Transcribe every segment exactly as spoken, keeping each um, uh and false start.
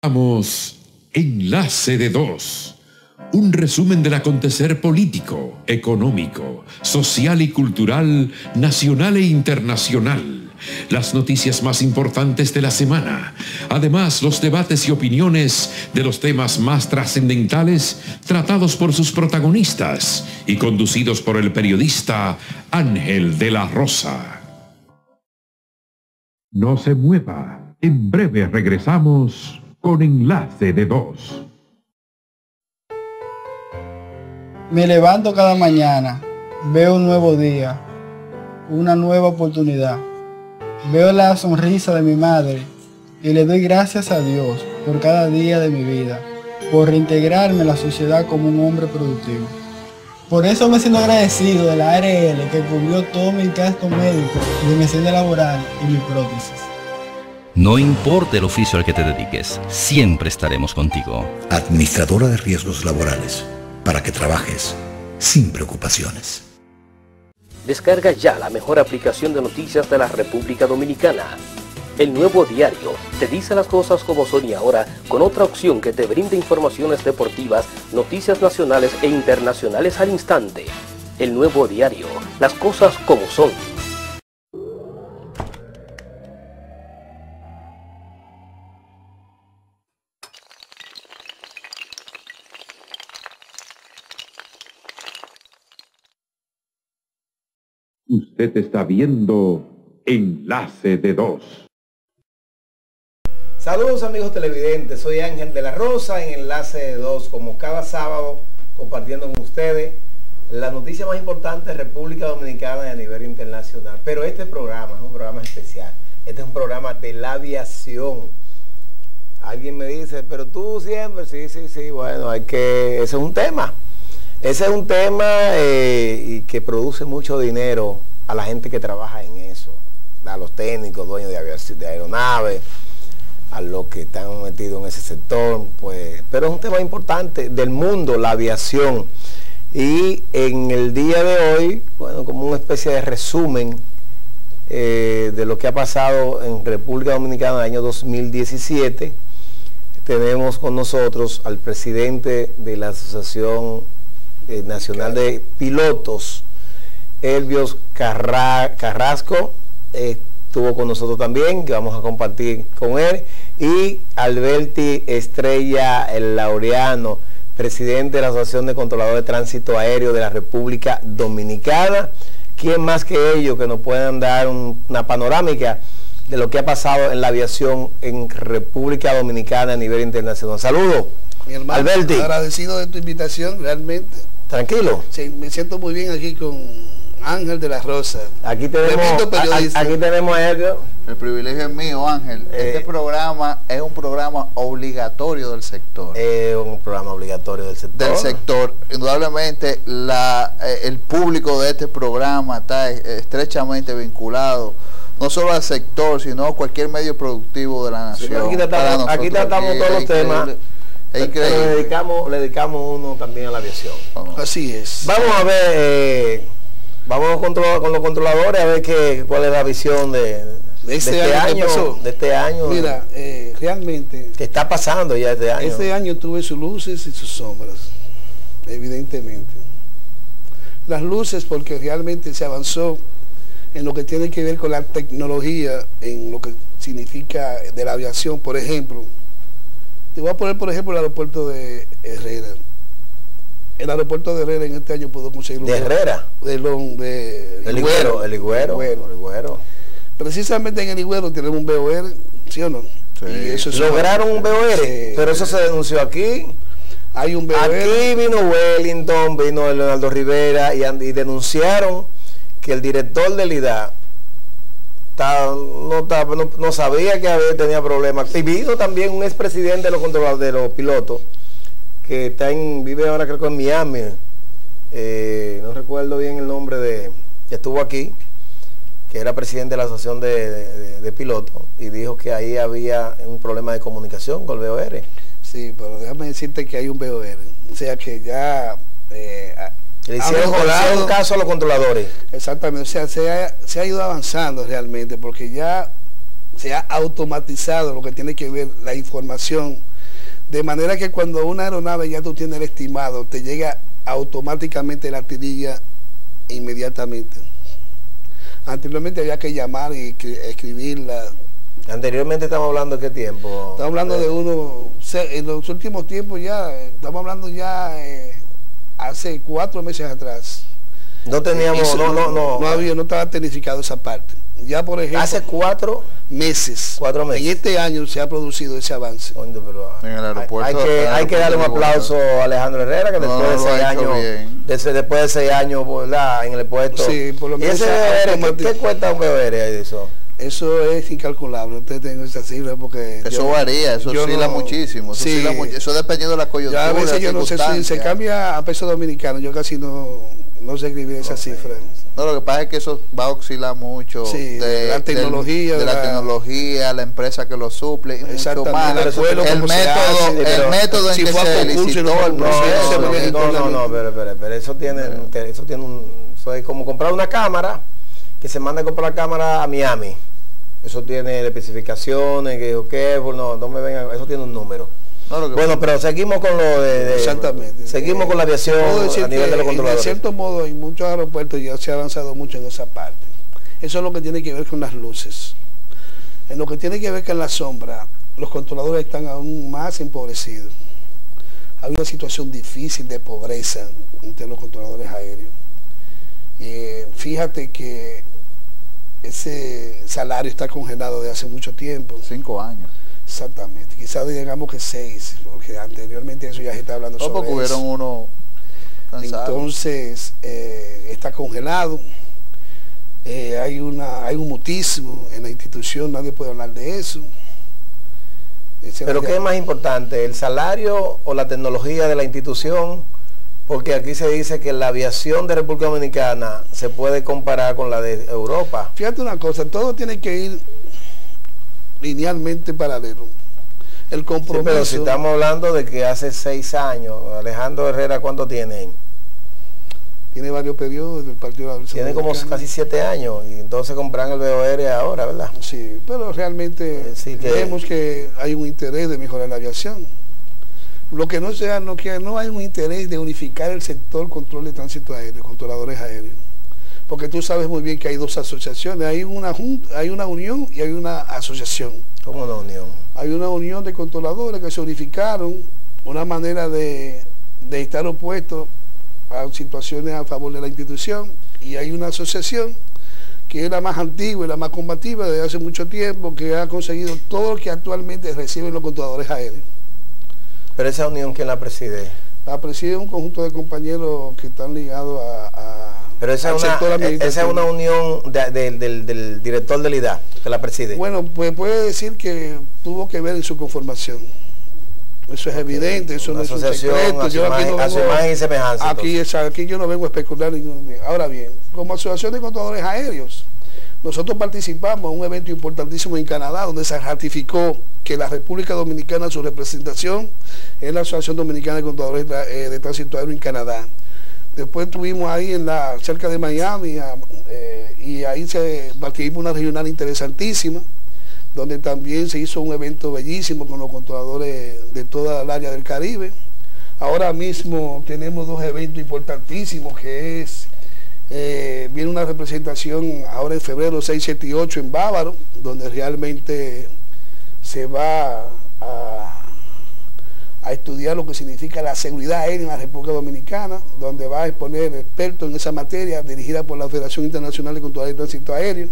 Vamos, Enlace de Dos, un resumen del acontecer político, económico, social y cultural, nacional e internacional, las noticias más importantes de la semana, además los debates y opiniones de los temas más trascendentales tratados por sus protagonistas y conducidos por el periodista Ángel de la Rosa. No se mueva, en breve regresamos con Enlace de Dos. Me levanto cada mañana, veo un nuevo día, una nueva oportunidad. Veo la sonrisa de mi madre y le doy gracias a Dios por cada día de mi vida, por reintegrarme en la sociedad como un hombre productivo. Por eso me siento agradecido de la A R L que cubrió todo mi gasto médico de mi hacienda laboral y mi prótesis. No importa el oficio al que te dediques, siempre estaremos contigo. Administradora de Riesgos Laborales, para que trabajes sin preocupaciones. Descarga ya la mejor aplicación de noticias de la República Dominicana. El Nuevo Diario te dice las cosas como son y ahora, con otra opción que te brinda informaciones deportivas, noticias nacionales e internacionales al instante. El Nuevo Diario, las cosas como son. Usted está viendo Enlace de Dos. Saludos amigos televidentes, soy Ángel de la Rosa en Enlace de Dos, como cada sábado compartiendo con ustedes la noticia más importante de República Dominicana y a nivel internacional. Pero este programa es un programa especial, este es un programa de la aviación. Alguien me dice, pero tú siempre, sí, sí, sí, bueno, hay que, ese es un tema. Ese es un tema eh, y que produce mucho dinero a la gente que trabaja en eso, a los técnicos, dueños de, aviación, de aeronaves, a los que están metidos en ese sector, pues, pero es un tema importante del mundo, la aviación. Y en el día de hoy, bueno, como una especie de resumen eh, de lo que ha pasado en República Dominicana en el año dos mil diecisiete, tenemos con nosotros al presidente de la Asociación Eh, Nacional de Pilotos, Elvios Carra Carrasco, eh, estuvo con nosotros también, que vamos a compartir con él, y Alberti Estrella el Laureano, presidente de la Asociación de Controladores de Tránsito Aéreo de la República Dominicana. ¿Quién más que ellos que nos puedan dar un, una panorámica de lo que ha pasado en la aviación en República Dominicana a nivel internacional? Saludos, mi hermano, Alberti. Agradecido de tu invitación, realmente. Tranquilo. Sí, me siento muy bien aquí con Ángel de la Rosa. Aquí tenemos, a, aquí tenemos a Elvio. El privilegio es mío, Ángel. Eh, este programa es un programa obligatorio del sector. Es un programa obligatorio del sector. Del sector. Indudablemente, la, eh, el público de este programa está estrechamente vinculado, no solo al sector, sino a cualquier medio productivo de la nación. Sí, aquí tratamos, aquí tratamos aquí, todos los temas. Es increíble. Le dedicamos, le dedicamos uno también a la aviación. Vamos. Así es. Vamos a ver, eh, vamos con, con los controladores a ver qué, cuál es la visión de, de este, de este año, año de este año. Mira, eh, realmente. ¿Qué está pasando ya este año? Este año tuve sus luces y sus sombras, evidentemente. Las luces porque realmente se avanzó en lo que tiene que ver con la tecnología, en lo que significa de la aviación, por ejemplo. Te voy a poner, por ejemplo, el aeropuerto de Herrera. El aeropuerto de Herrera en este año pudo conseguir... ¿De Herrera? De, de, de el Higüero. El Higüero. El Higüero. Precisamente en el Higüero tenemos un B O R, ¿sí o no? Sí. Y eso lograron un B O R, sí, pero eso se denunció aquí. Hay un B O R. Aquí vino Wellington, vino Leonardo Rivera y, y denunciaron que el director del I D A No, no, no sabía que había, tenía problemas. Y vino también un expresidente de los controladores de los pilotos que está en, vive ahora creo que en Miami, eh, no recuerdo bien el nombre de, que estuvo aquí, que era presidente de la asociación de, de, de pilotos, y dijo que ahí había un problema de comunicación con el B O R. Sí, pero déjame decirte que hay un B O R, o sea que ya eh, le hicieron, hicieron caso a los controladores. Exactamente, o sea, se ha, se ha ido avanzando realmente, porque ya se ha automatizado lo que tiene que ver la información De manera que cuando una aeronave ya tú tienes el estimado, te llega automáticamente la tirilla inmediatamente. Anteriormente había que llamar y escribirla. Anteriormente estamos hablando de qué tiempo. Estamos hablando de uno, en los últimos tiempos ya, estamos hablando ya eh, hace cuatro meses atrás. No teníamos, Eso, no, no, no. No había, no estaba tecnificado esa parte. Ya por ejemplo. Hace cuatro meses. Cuatro meses. En este año se ha producido ese avance. Oye, pero, en el aeropuerto. Hay, hay que, hay que darle un aplauso a Alejandro Herrera, que después no, de seis años, de, después de seis años, ¿verdad? En el puesto. Sí, por lo menos. ¿Y ese B O R, ¿qué, ¿qué cuesta un B O R de eso? Eso es incalculable, usted tengo esa cifra porque... Eso yo, varía, eso oscila no, muchísimo, eso, sí, oscila much eso dependiendo de la coyuntura. A veces yo no sé si se cambia a peso dominicano, yo casi no, no sé escribir esa okay. cifra. No, lo que pasa es que eso va a oscilar mucho sí, de la tecnología, de, de la, la tecnología, la empresa que lo suple, mucho más. El, el, el método, hace, el método en si que se licitó el proceso. No, no, no, pero, pero, pero eso tiene, no. eso tiene un, eso es como comprar una cámara, que se manda a comprar la cámara a Miami. Eso tiene especificaciones, que okay, bueno, no me vengan, eso tiene un número. No, bueno, pero seguimos con lo de, de exactamente. Seguimos eh, con la aviación a nivel de los controladores. De cierto modo, en muchos aeropuertos ya se ha avanzado mucho en esa parte. Eso es lo que tiene que ver con las luces. En lo que tiene que ver con la sombra, los controladores están aún más empobrecidos. Hay una situación difícil de pobreza entre los controladores aéreos. Eh, fíjate que ese salario está congelado desde hace mucho tiempo. Cinco años. Exactamente. Quizás digamos que seis, porque anteriormente eso ya se está hablando no, sobre porque hubieron uno cansado. Entonces, eh, está congelado. Eh, hay, una, hay un mutismo en la institución, nadie puede hablar de eso. Ese Pero ¿qué es más importante, el salario o la tecnología de la institución? Porque aquí se dice que la aviación de República Dominicana se puede comparar con la de Europa. Fíjate una cosa, todo tiene que ir linealmente paralelo. El compromiso... Sí, pero si estamos hablando de que hace seis años, Alejandro Herrera, ¿cuánto tiene? Tiene varios periodos del Partido de Tiene como casi siete años y entonces compran el B O R ahora, ¿verdad? Sí, pero realmente sí que... vemos que hay un interés de mejorar la aviación. Lo que no sea, no, que no hay un interés de unificar el sector control de tránsito aéreo, controladores aéreos. Porque tú sabes muy bien que hay dos asociaciones, hay una junta, hay una unión y hay una asociación. ¿Cómo una unión? Hay una unión de controladores que se unificaron, una manera de, de estar opuestos a situaciones a favor de la institución, y hay una asociación que es la más antigua y la más combativa desde hace mucho tiempo, que ha conseguido todo lo que actualmente reciben los controladores aéreos. Pero esa unión, ¿quién la preside? La preside un conjunto de compañeros que están ligados a... a Pero esa es una, esa es una unión de, de, del, del director del I D A, que la preside. Bueno, pues puede decir que tuvo que ver en su conformación. Eso es okay. evidente, eso no es un secreto. Yo aquí no vengo, y semejanza, aquí, aquí yo no vengo a especular. Ahora bien, como asociación de controladores aéreos, nosotros participamos en un evento importantísimo en Canadá, donde se ratificó que la República Dominicana, su representación, es la Asociación Dominicana de Controladores de Tránsito Aéreo en Canadá. Después estuvimos ahí en la, cerca de Miami, eh, y ahí se participó una regional interesantísima, donde también se hizo un evento bellísimo con los controladores de toda el área del Caribe. Ahora mismo tenemos dos eventos importantísimos, que es, eh, viene una representación ahora en febrero seis, siete y ocho en Bávaro, donde realmente se va a, a estudiar lo que significa la seguridad aérea en la República Dominicana, donde va a exponer expertos en esa materia, dirigida por la Federación Internacional de Controladores de Tránsito Aéreo.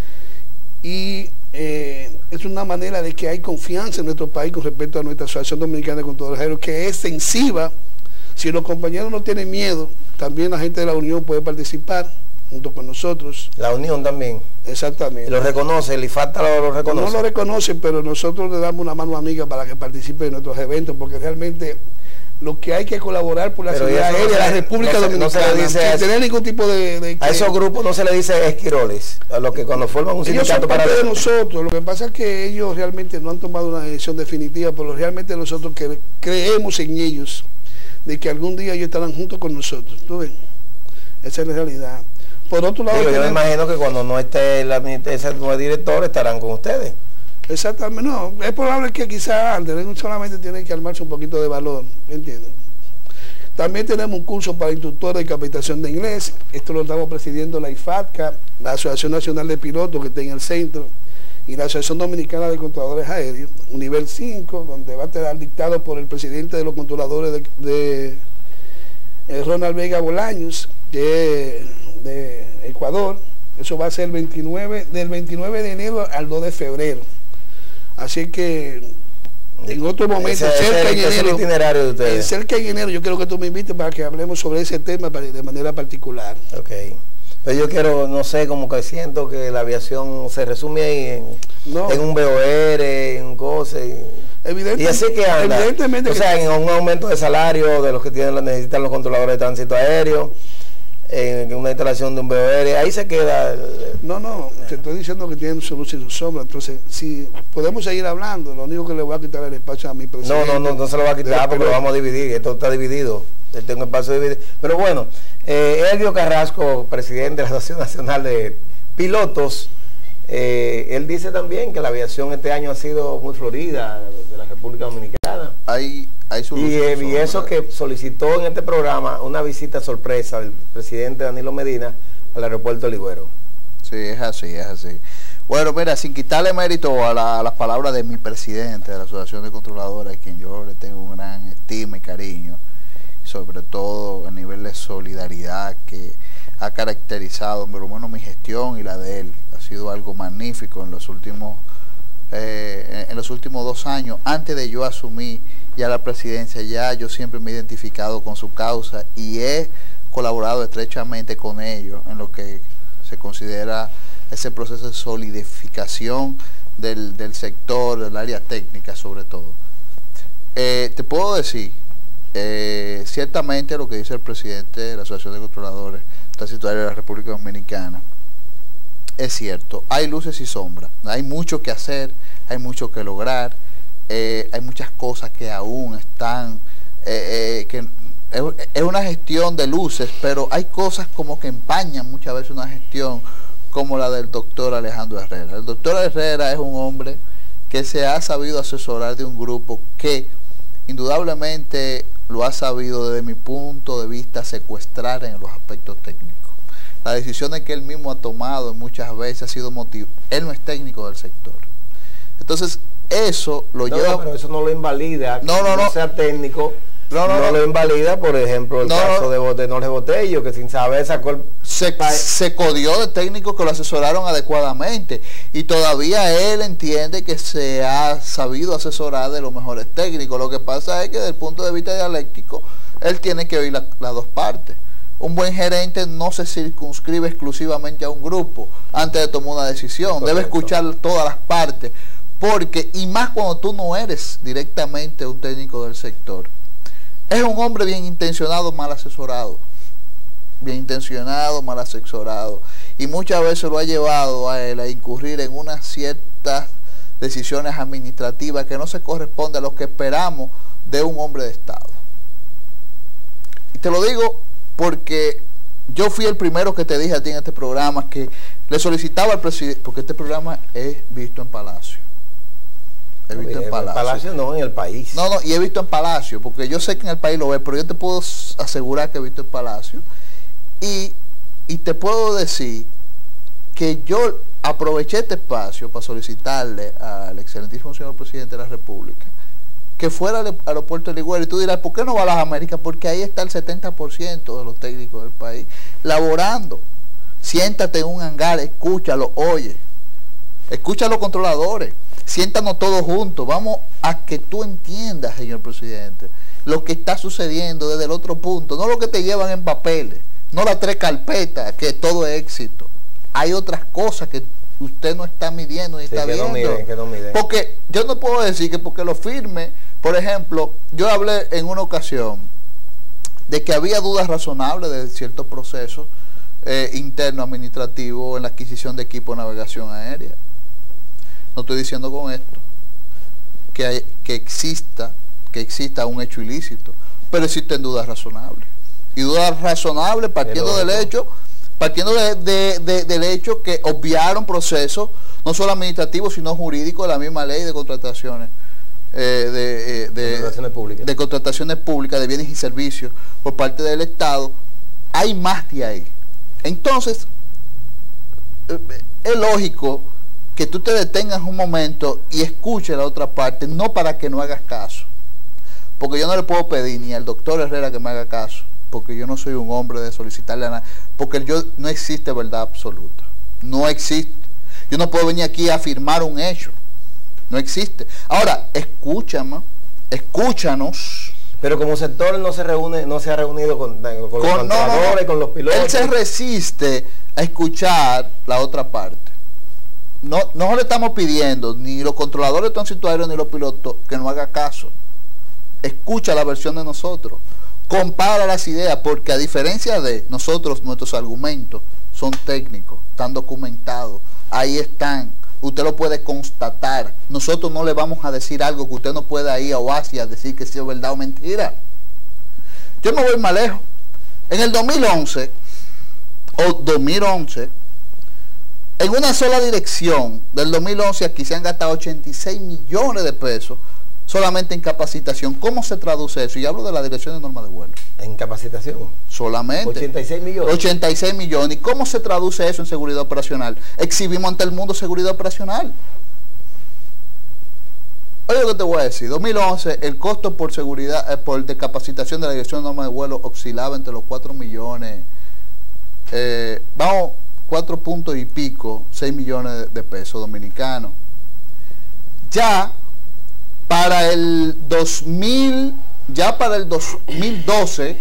Y eh, es una manera de que hay confianza en nuestro país con respecto a nuestra Asociación Dominicana de Controladores Aéreos, que es extensiva. Si los compañeros no tienen miedo, también la gente de la Unión puede participar junto con nosotros. La Unión también. Exactamente. Lo reconoce, el I F A T lo, lo reconoce. No lo reconocen, pero nosotros le damos una mano amiga para que participe en nuestros eventos, porque realmente lo que hay que colaborar por la pero seguridad aérea de la República no se, Dominicana, no se le dice sin tener ningún tipo de, de... A esos grupos no se le dice esquiroles, a los que cuando forman un sindicato ellos son parte para... de nosotros. Lo que pasa es que ellos realmente no han tomado una decisión definitiva, pero realmente nosotros que creemos en ellos, de que algún día ellos estarán juntos con nosotros. ¿Tú ves? Esa es la realidad. Por otro lado, Digo, yo me imagino que cuando no esté la, ese nuevo director estarán con ustedes. Exactamente, no, es probable que quizás antes, solamente tiene que armarse un poquito de valor, ¿me entiendes? También tenemos un curso para instructores de capacitación de inglés, esto lo estamos presidiendo la I F A T C A, la Asociación Nacional de Pilotos que está en el centro, y la Asociación Dominicana de Controladores Aéreos, un nivel cinco, donde va a estar dictado por el presidente de los controladores de, de eh, Ronald Vega Bolaños, de, de Ecuador. Eso va a ser el veintinueve, del veintinueve de enero al dos de febrero. Así que en otro momento, ese, cerca ese, en enero, el itinerario de ustedes. cerca en enero, yo quiero que tú me invites para que hablemos sobre ese tema de manera particular. Ok. Pero yo quiero, no sé, como que siento que la aviación se resume ahí en, no. en un B O R, en cosas. Y, y así que anda. Evidentemente. O sea, que... en un aumento de salario de los que tienen necesitan los controladores de tránsito aéreo, en una instalación de un B O R, ahí se queda. No, no, te estoy diciendo que tienen su luz y su sombra. Entonces, si podemos seguir hablando, lo único que le voy a quitar el espacio a mi presidente. No, no, no, no se lo va a quitar porque lo vamos a dividir. Esto está dividido. Tengo espacio dividido. Pero bueno, eh, Elvio Carrasco, presidente de la Asociación Nacional de Pilotos, eh, él dice también que la aviación este año ha sido muy florida de la República Dominicana. Hay, hay y, eh, y eso que solicitó en este programa una visita sorpresa del presidente Danilo Medina al aeropuerto de Ligüero. Sí, es así, es así. Bueno, mira, sin quitarle mérito a, la, a las palabras de mi presidente de la Asociación de Controladores, a quien yo le tengo un gran estima y cariño, sobre todo a nivel de solidaridad que ha caracterizado, por lo menos mi gestión y la de él, ha sido algo magnífico en los últimos eh, en los últimos dos años. Antes de yo asumir ya la presidencia, ya yo siempre me he identificado con su causa y he colaborado estrechamente con ellos en lo que se considera ese proceso de solidificación del, del sector, del área técnica sobre todo. Eh, te puedo decir, Eh, ciertamente lo que dice el presidente de la Asociación de Controladores Transitorios de la República Dominicana es cierto, hay luces y sombras, hay mucho que hacer, hay mucho que lograr, eh, hay muchas cosas que aún están, eh, eh, que es, es una gestión de luces, pero hay cosas como que empañan muchas veces una gestión como la del doctor Alejandro Herrera. El doctor Herrera es un hombre que se ha sabido asesorar de un grupo que indudablemente lo ha sabido desde mi punto de vista secuestrar en los aspectos técnicos. Las decisiones que él mismo ha tomado muchas veces ha sido motivo. Él no es técnico del sector. Entonces, eso lo no, lleva... No, pero eso no lo invalida. No, no, no. no sea técnico. No, no, no, no lo invalida, por ejemplo, el no, caso de, de Norge Botello, que sin saber sacó el... Se, se codió de técnicos que lo asesoraron adecuadamente y todavía él entiende que se ha sabido asesorar de los mejores técnicos. Lo que pasa es que desde el punto de vista dialéctico, él tiene que oír la, las dos partes. Un buen gerente no se circunscribe exclusivamente a un grupo antes de tomar una decisión. Correcto. Debe escuchar todas las partes, porque, y más cuando tú no eres directamente un técnico del sector. Es un hombre bien intencionado, mal asesorado. Bien intencionado, mal asesorado. Y muchas veces lo ha llevado a él a incurrir en unas ciertas decisiones administrativas que no se corresponden a lo que esperamos de un hombre de Estado. Y te lo digo porque yo fui el primero que te dije a ti en este programa que le solicitaba al presidente, porque este programa es visto en Palacio. He visto no, en Palacio. En Palacio no, en el país. No, no, y he visto en Palacio, porque yo sé que en el país lo ve, pero yo te puedo asegurar que he visto en Palacio. Y, y te puedo decir que yo aproveché este espacio para solicitarle al excelentísimo señor presidente de la República que fuera al aeropuerto de Ligüero. Y tú dirás, ¿por qué no va a las Américas? Porque ahí está el setenta por ciento de los técnicos del país laborando. Siéntate en un hangar, escúchalo, oye. Escucha a los controladores. Siéntanos todos juntos, vamos a que tú entiendas, señor presidente, lo que está sucediendo desde el otro punto, no lo que te llevan en papeles, no las tres carpetas, que todo es éxito. Hay otras cosas que usted no está midiendo ni sí, está que viendo. No miden, que no miden. Porque yo no puedo decir que porque lo firme, por ejemplo, yo hablé en una ocasión de que había dudas razonables de ciertos procesos eh, internos administrativos en la adquisición de equipo de navegación aérea. No estoy diciendo con esto que, hay, que, exista, que exista un hecho ilícito, pero existen dudas razonables. Y dudas razonables partiendo del hecho partiendo de, de, de, del hecho que obviaron procesos, no solo administrativos, sino jurídicos de la misma ley de contrataciones, eh, de, eh, de, contrataciones públicas. de contrataciones públicas de bienes y servicios por parte del Estado. Hay más de ahí. Entonces, eh, es lógico que tú te detengas un momento y escuches la otra parte, no para que no hagas caso, porque yo no le puedo pedir ni al doctor Herrera que me haga caso, porque yo no soy un hombre de solicitarle a nada, porque yo no existe verdad absoluta, no existe. Yo no puedo venir aquí a afirmar un hecho, no existe. Ahora, escúchame, escúchanos. Pero como sector no se reúne, no se ha reunido con, con, con los contadores, no, no, con los pilotos. Él se resiste a escuchar la otra parte. No, no le estamos pidiendo ni los controladores de tránsito aéreo ni los pilotos que no haga caso. Escucha la versión de nosotros, compara las ideas, porque a diferencia de nosotros, nuestros argumentos son técnicos, están documentados, ahí están, usted lo puede constatar. Nosotros no le vamos a decir algo que usted no pueda ir a Oasis a decir que si es verdad o mentira. Yo me voy más lejos. En el dos mil once o dos mil once, en una sola dirección, del dos mil once aquí se han gastado ochenta y seis millones de pesos solamente en capacitación. ¿Cómo se traduce eso? Y hablo de la Dirección de Normas de Vuelo. ¿En capacitación? Solamente. ochenta y seis millones. ochenta y seis millones. ¿Y cómo se traduce eso en seguridad operacional? Exhibimos ante el mundo seguridad operacional. Oye, lo que te voy a decir. dos mil once, el costo por seguridad, eh, por de capacitación de la Dirección de Normas de Vuelo oscilaba entre los cuatro millones, eh, vamos, cuatro puntos y pico, seis millones de, de pesos dominicanos. Ya para el dos mil, ya para el dos mil doce,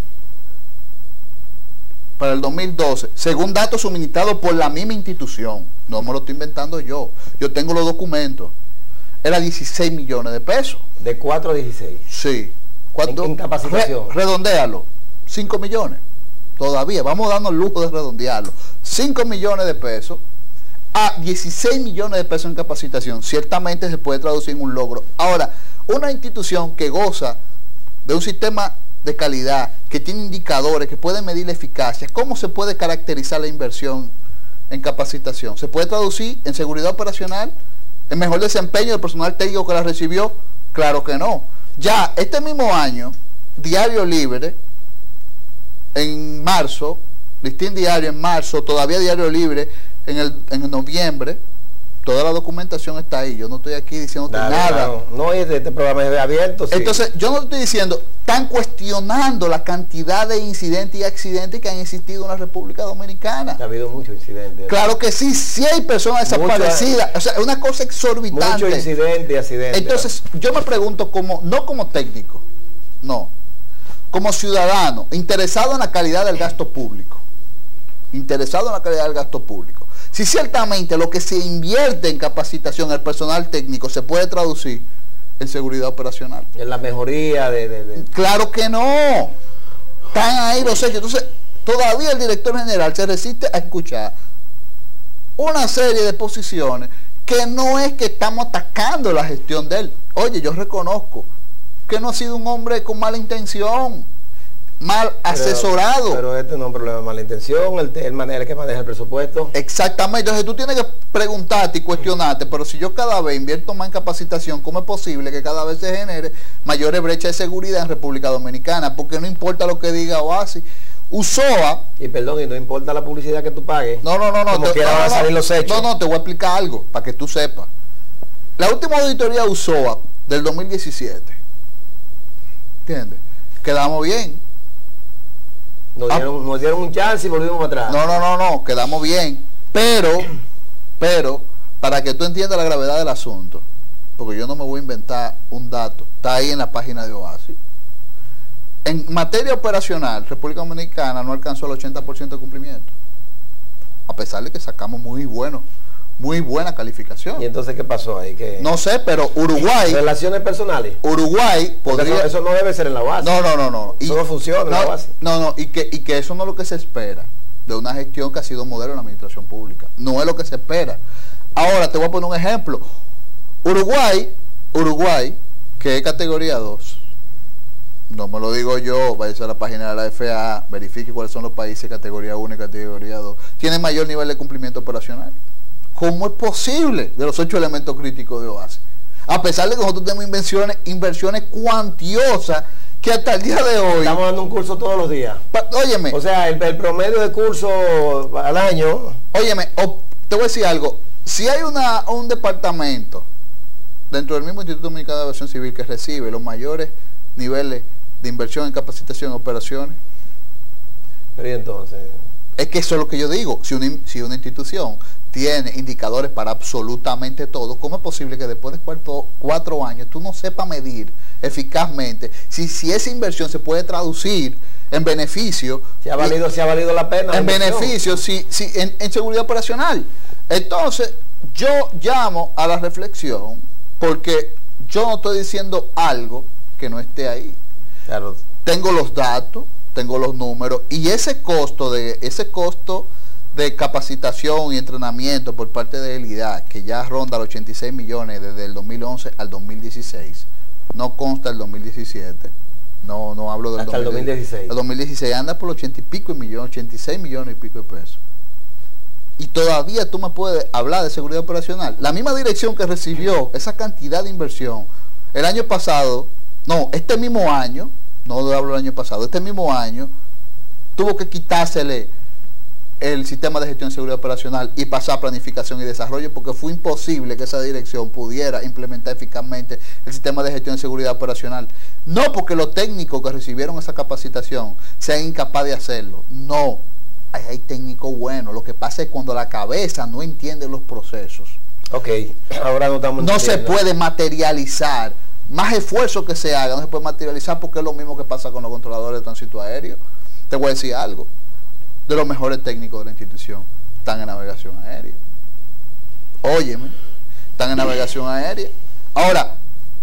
para el dos mil doce, según datos suministrados por la misma institución, no me lo estoy inventando yo, yo tengo los documentos, era dieciséis millones de pesos. De cuatro a dieciséis. Sí. ¿Cuánto? En, en capacitación. Re, redondéalo, cinco millones. Todavía, vamos a darnos el lujo de redondearlo. cinco millones de pesos a dieciséis millones de pesos en capacitación. Ciertamente se puede traducir en un logro. Ahora, una institución que goza de un sistema de calidad, que tiene indicadores, que puede medir la eficacia, ¿cómo se puede caracterizar la inversión en capacitación? ¿Se puede traducir en seguridad operacional? ¿En mejor desempeño del personal técnico que la recibió? Claro que no. Ya este mismo año, Diario Libre, en marzo, Listín Diario en marzo, todavía Diario Libre en el en noviembre, toda la documentación está ahí. Yo no estoy aquí diciéndote Dale, nada. No, no, este programa es abierto. Sí. Entonces, yo no estoy diciendo, están cuestionando la cantidad de incidentes y accidentes que han existido en la República Dominicana. Ha habido muchos incidentes. Claro que sí, sí hay personas desaparecidas. Mucho, o sea, es una cosa exorbitante. Muchos incidentes y accidentes. Entonces, yo me pregunto, como no como técnico, no, como ciudadano, interesado en la calidad del gasto público, interesado en la calidad del gasto público, si ciertamente lo que se invierte en capacitación al personal técnico se puede traducir en seguridad operacional. En la mejoría de... de, de... Claro que no. Están ahí los hechos. Entonces, todavía el director general se resiste a escuchar una serie de posiciones que no es que estamos atacando la gestión de él. Oye, yo reconozco que no ha sido un hombre con mala intención, mal asesorado. Pero, pero este no es un problema de mala intención, el, el manera que maneja el presupuesto. Exactamente, entonces tú tienes que preguntarte y cuestionarte, pero si yo cada vez invierto más en capacitación, ¿cómo es posible que cada vez se genere mayores brechas de seguridad en República Dominicana? Porque no importa lo que diga Oasis. U S O A... Y perdón, y no importa la publicidad que tú pagues. No, no, no, no. Como te, quiera no, van a salir no, los hechos. No, no, te voy a explicar algo, para que tú sepas. La última auditoría de U S O A del dos mil diecisiete, ¿entiendes? Quedamos bien. Nos dieron, ah, nos dieron un chance y volvimos para atrás. No, no, no, no, quedamos bien. Pero, pero, para que tú entiendas la gravedad del asunto, porque yo no me voy a inventar un dato, está ahí en la página de Oasis. En materia operacional, República Dominicana no alcanzó el ochenta por ciento de cumplimiento. A pesar de que sacamos muy bueno, muy buena calificación. ¿Y entonces qué pasó ahí? ¿Qué? No sé, pero Uruguay... ¿Relaciones personales? Uruguay podría... Eso, eso no debe ser en la base. No, no, no, no. Eso y, no funciona en no, la base. No, no, y que, y que eso no es lo que se espera de una gestión que ha sido modelo en la administración pública. No es lo que se espera. Ahora, te voy a poner un ejemplo. Uruguay, Uruguay, que es categoría dos, No me lo digo yo, vaya a la página de la F A A, verifique cuáles son los países categoría uno y categoría dos. Tienen mayor nivel de cumplimiento operacional. ¿Cómo es posible de los ocho elementos críticos de OASI? A pesar de que nosotros tenemos inversiones, inversiones cuantiosas que hasta el día de hoy... Estamos dando un curso todos los días. Pa, óyeme. O sea, el, el promedio de curso al año... Óyeme, o, te voy a decir algo. Si hay una, un departamento dentro del mismo Instituto Dominicano de Aviación Civil que recibe los mayores niveles de inversión en capacitación y operaciones. Pero ¿y entonces? Es que eso es lo que yo digo. Si una, si una institución tiene indicadores para absolutamente todo, ¿cómo es posible que después de cuatro, cuatro años tú no sepas medir eficazmente si, si esa inversión se puede traducir en beneficio? ¿Se ha valido, y, se ha valido la pena? En beneficio, si, si, en, en seguridad operacional. Entonces, yo llamo a la reflexión porque yo no estoy diciendo algo que no esté ahí. Claro. Tengo los datos, tengo los números, y ese costo de ese costo de capacitación y entrenamiento por parte de el I D A, que ya ronda los ochenta y seis millones desde el dos mil once al dos mil dieciséis, no consta el dos mil diecisiete, no no hablo del hasta el dos mil dieciséis. El dos mil dieciséis anda por los ochenta y pico millones, ochenta y seis millones y pico de pesos. Y todavía tú me puedes hablar de seguridad operacional. La misma dirección que recibió esa cantidad de inversión el año pasado, no, este mismo año, no hablo del año pasado, este mismo año, tuvo que quitársele el sistema de gestión de seguridad operacional y pasar a planificación y desarrollo, porque fue imposible que esa dirección pudiera implementar eficazmente el sistema de gestión de seguridad operacional. No porque los técnicos que recibieron esa capacitación sean incapaces de hacerlo, no. Hay, hay técnicos buenos, lo que pasa es cuando la cabeza no entiende los procesos. Ok, ahora no estamos No se puede materializar, más esfuerzo que se haga, no se puede materializar, porque es lo mismo que pasa con los controladores de tránsito aéreo. Te voy a decir algo, de los mejores técnicos de la institución están en navegación aérea. Óyeme, están en navegación aérea. Ahora,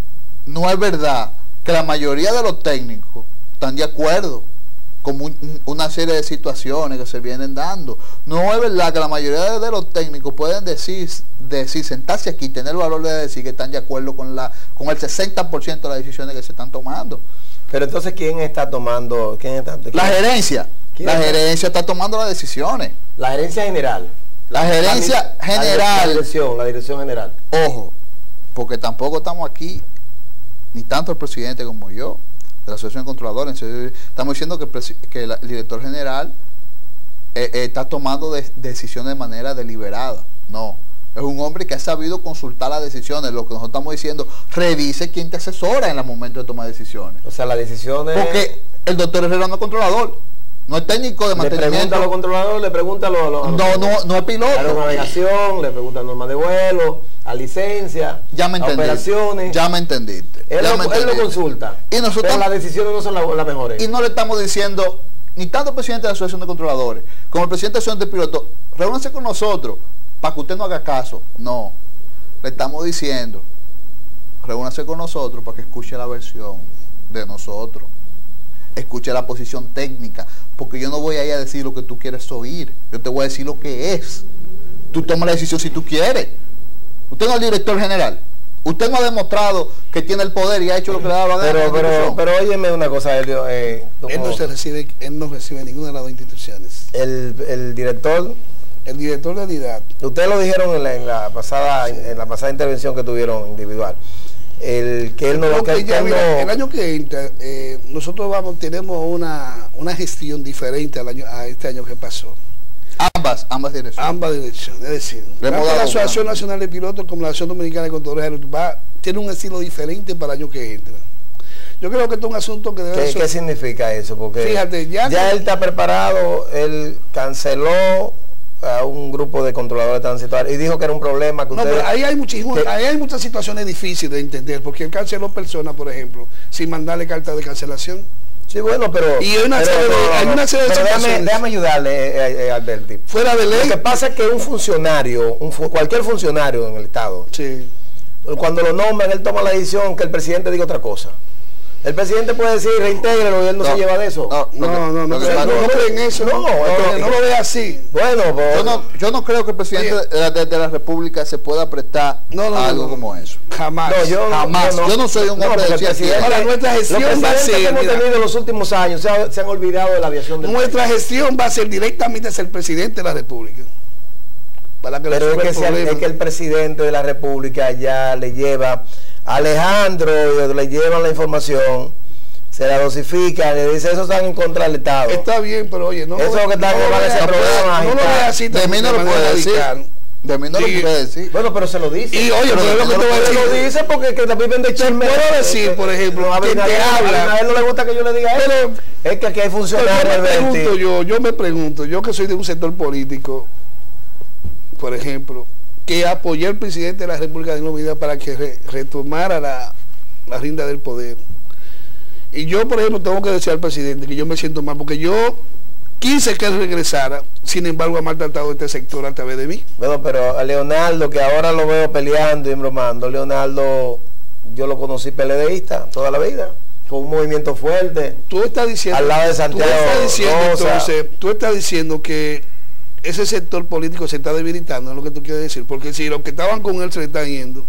no es verdad que la mayoría de los técnicos están de acuerdo con un, una serie de situaciones que se vienen dando. No es verdad que la mayoría de los técnicos pueden decir, decir sentarse aquí, tener el valor de decir que están de acuerdo con la con el sesenta por ciento de las decisiones que se están tomando. Pero entonces, ¿quién está tomando? ¿Quién está, quién? La gerencia. La está? gerencia está tomando las decisiones. La gerencia general. La gerencia la, general. La dirección, la dirección general. Ojo, porque tampoco estamos aquí, ni tanto el presidente como yo, de la Asociación de Controladores. Estamos diciendo que el, que el director general eh, eh, está tomando de, decisiones de manera deliberada. No. Es un hombre que ha sabido consultar las decisiones. Lo que nosotros estamos diciendo, revise quién te asesora en el momento de tomar decisiones. O sea, las decisiones... Porque el doctor Herrera no es controlador, no es técnico de mantenimiento. Le pregunta a los controladores, le pregunta a los... los no, no, no es piloto. A la navegación, le pregunta a normas de vuelo, a licencia, ya me a operaciones. Ya me entendiste. Él, ya lo, me él entendiste. lo consulta, y nosotros, pero las decisiones no son las la mejores. Y no le estamos diciendo, ni tanto el presidente de la Asociación de Controladores, como el presidente de la Asociación de Pilotos, reúnanse con nosotros, para que usted no haga caso. No, le estamos diciendo, reúnase con nosotros para que escuche la versión de nosotros, escuche la posición técnica, porque yo no voy a ir a decir lo que tú quieres oír, yo te voy a decir lo que es. Tú tomas la decisión si tú quieres. Usted no es el director general, usted no ha demostrado que tiene el poder y ha hecho lo que le da la gana. Pero, pero, pero óyeme una cosa, Elio, eh, él no se recibe, él no recibe ninguna de las dos instituciones. El, el director El director de unidad. Ustedes lo dijeron en la, en la pasada, sí. en la pasada intervención que tuvieron individual. El que él no lo que, ya, que mira, no... el año que entra, eh, nosotros vamos, tenemos una, una gestión diferente al año, a este año que pasó. Ambas, ambas direcciones. Ambas direcciones, es decir, tanto la Asociación Nacional de Pilotos como la Asociación Dominicana de Controladores va, tiene un estilo diferente para el año que entra. Yo creo que esto es un asunto que debe ¿Qué, ser... ¿Qué significa eso? Porque fíjate, ya, ya él está preparado, él canceló a un grupo de controladores de tránsito y dijo que era un problema que no, ustedes... pero ahí hay muchísimos, que, ahí hay muchas situaciones difíciles de entender, porque él canceló personas, por ejemplo, sin mandarle carta de cancelación. Sí, bueno, pero... Y hay una pero, serie de, no, hay no, una serie de pero situaciones. Déjame, déjame ayudarle, eh, eh, Alberti. Fuera de ley. Lo que pasa es que un funcionario, un, cualquier funcionario en el Estado, sí. cuando lo nombran, él toma la decisión que el presidente diga otra cosa. El presidente puede decir, reintégrelo, y él no, no se lleva de eso. No, no, no, no, no, no, no creen eso. No, no, no, no lo ve así. Bueno, pues, yo, no, yo no creo que el presidente de la, de, de la República se pueda prestar no, no, a algo no, no. como eso. Jamás. No, yo, jamás. Yo no, yo no soy un hombre de ciencia. Ahora, nuestra gestión va a ser... que hemos tenido en los últimos años se, ha, se han olvidado de la aviación del Nuestra país. gestión va a ser directamente hacia el presidente de la República. Para que Pero es que, sea, es que el presidente de la República ya le lleva a Alejandro, le llevan la información, se la dosifica, le dice eso están en contra del Estado. Está bien, pero oye, no eso es lo que está en no ese programa. No lo ve así, de mí no lo puede decir. De mí no sí. lo puede decir. Bueno, pero se lo dice. Y oye, pero, pero lo que te voy a decir. Lo dice porque que también vende chisme. Puedo decir, por ejemplo, a, que te habla. A él no le gusta que yo le diga eso. Pero, es que aquí hay funcionarios. Yo me pregunto, yo, yo me pregunto, yo que soy de un sector político, por ejemplo, que apoyé al presidente de la República de Unidad para que re, retomara la, la rienda del poder. Y yo, por ejemplo, tengo que decir al presidente que yo me siento mal, porque yo quise que él regresara, sin embargo ha maltratado este sector a través de mí. Bueno, pero a Leonardo, que ahora lo veo peleando y bromando, Leonardo, yo lo conocí PLDista toda la vida, con un movimiento fuerte. Tú estás diciendo, al lado de Santiago tú estás diciendo, Rosa. Entonces, tú estás diciendo que ese sector político se está debilitando, es lo que tú quieres decir, porque si los que estaban con él se le están yendo,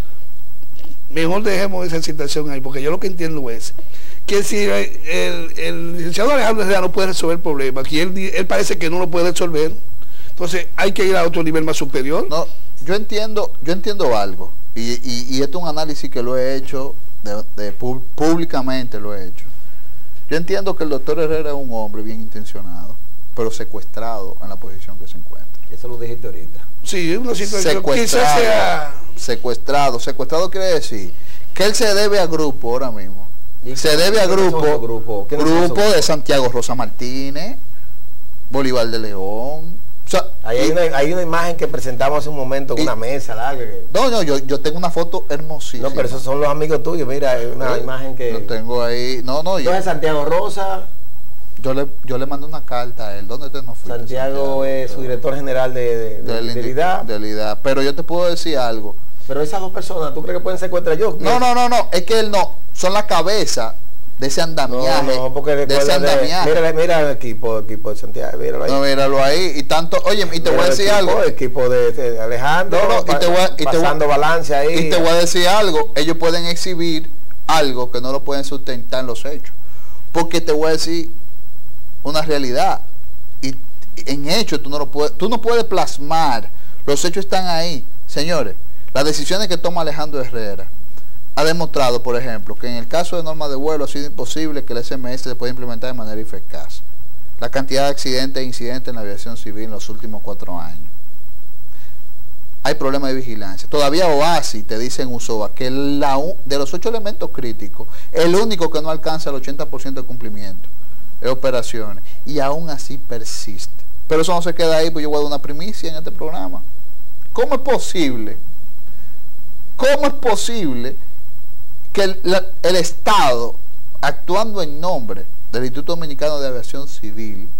mejor dejemos esa situación ahí, porque yo lo que entiendo es que si el, el, el licenciado Alejandro Herrera no puede resolver el problema, que él, él parece que no lo puede resolver, entonces hay que ir a otro nivel más superior. No, yo entiendo, yo entiendo algo, y, y, y esto es un análisis que lo he hecho, de, de, públicamente lo he hecho. Yo entiendo que el doctor Herrera es un hombre bien intencionado, pero secuestrado en la posición que se encuentra. Eso lo dijiste ahorita. Sí, es una situación que quizás sea... Secuestrado. Secuestrado quiere decir que él se debe a grupo ahora mismo. Se debe a grupo, grupo, grupo de Santiago Rosa Martínez, Bolívar de León. O sea, ahí hay, una, hay una imagen que presentamos hace un momento, y, una mesa larga. Que... No, no, yo, yo tengo una foto hermosísima. No, pero esos son los amigos tuyos, mira, una sí, imagen que... Lo tengo ahí, no, no. Entonces yo... Santiago Rosa... Yo le, yo le mandé una carta a él. ¿Dónde te nos fuiste? Santiago, Santiago es su director general de, de, de, de, de Lidad. De Lidad. Pero yo te puedo decir algo. Pero esas dos personas, ¿tú crees que pueden secuestrar yo? No, no, no, no. Es que él no. Son la cabeza de ese andamiaje. No, no, porque de ese andamiaje. De, mira, mira el equipo, el equipo de Santiago. Míralo ahí. No, míralo ahí. Y tanto, oye, y te mira voy a decir el equipo, algo. El equipo de, de Alejandro. No, no, y te voy a, y pasando te voy, balance ahí. Y te voy a decir algo. Ellos pueden exhibir algo que no lo pueden sustentar en los hechos. Porque te voy a decir una realidad, y en hechos tú no lo puedes, tú no puedes plasmar, los hechos están ahí, señores. Las decisiones que toma Alejandro Herrera ha demostrado, por ejemplo, que en el caso de normas de vuelo ha sido imposible que el S M S se pueda implementar de manera eficaz. La cantidad de accidentes e incidentes en la aviación civil en los últimos cuatro años. Hay problemas de vigilancia. Todavía OASI te dice en USOA que la, de los ocho elementos críticos, el único que no alcanza el ochenta por ciento de cumplimiento de operaciones, y aún así persiste. Pero eso no se queda ahí, pues yo voy a dar una primicia en este programa. ¿Cómo es posible? ¿Cómo es posible que el, la, el Estado, actuando en nombre del Instituto Dominicano de Aviación Civil,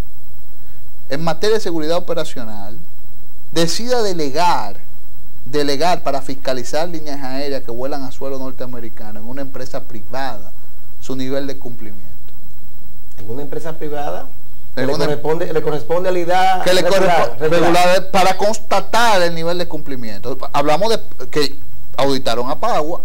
en materia de seguridad operacional, decida delegar, delegar para fiscalizar líneas aéreas que vuelan a suelo norteamericano en una empresa privada su nivel de cumplimiento? En una empresa privada que le, corresponde, le corresponde a la idea que le regular, regular, regular para constatar el nivel de cumplimiento. Hablamos de que auditaron a Pagua,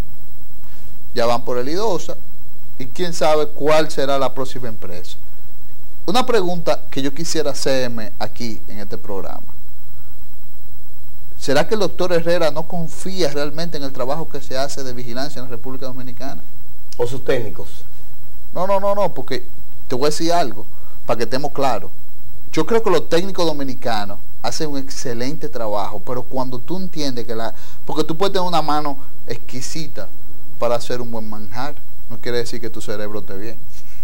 ya van por el IDOSA, y quién sabe cuál será la próxima empresa. Una pregunta que yo quisiera hacerme aquí en este programa: ¿será que el doctor Herrera no confía realmente en el trabajo que se hace de vigilancia en la República Dominicana? ¿O sus técnicos? No, no, no, no, porque te voy a decir algo, para que estemos claros. Yo creo que los técnicos dominicanos hacen un excelente trabajo, pero cuando tú entiendes que la... Porque tú puedes tener una mano exquisita para hacer un buen manjar, no quiere decir que tu cerebro esté bien.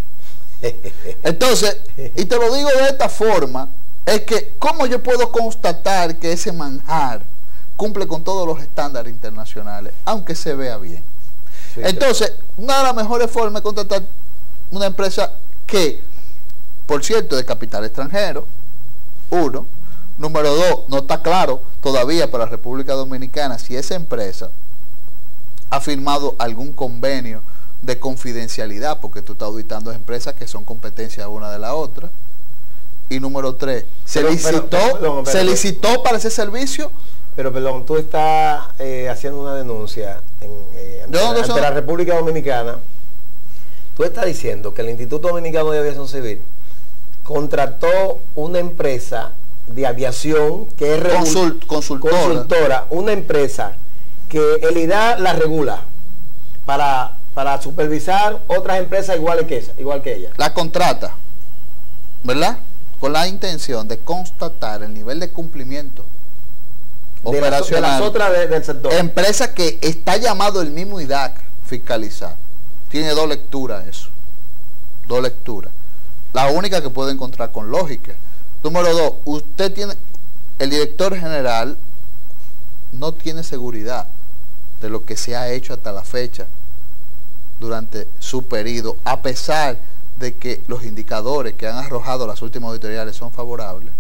Entonces, y te lo digo de esta forma, es que ¿cómo yo puedo constatar que ese manjar cumple con todos los estándares internacionales, aunque se vea bien? Sí, entonces, una de las mejores formas de contratar una empresa que, por cierto, de capital extranjero, uno. Número dos, no está claro todavía para la República Dominicana si esa empresa ha firmado algún convenio de confidencialidad, porque tú estás auditando empresas que son competencia una de la otra. Y número tres, se Pero, licitó, pero, perdón, se perdón. licitó para ese servicio. Pero perdón, tú estás eh, haciendo una denuncia en, eh, ante, ¿De dónde ante son? la República Dominicana. Tú estás diciendo que el Instituto Dominicano de Aviación Civil contrató una empresa de aviación que es regu- Consul- consultora. consultora, una empresa que el I D A la regula para, para supervisar otras empresas iguales que esa, igual que ella. La contrata, ¿verdad? Con la intención de constatar el nivel de cumplimiento De las, de las operacional. otras de- del sector. Empresa que está llamado el mismo I D A C fiscalizar. Tiene dos lecturas eso. Dos lecturas. La única que puede encontrar con lógica. Número dos, usted tiene, el director general no tiene seguridad de lo que se ha hecho hasta la fecha durante su periodo, a pesar de que los indicadores que han arrojado las últimas auditoriales son favorables.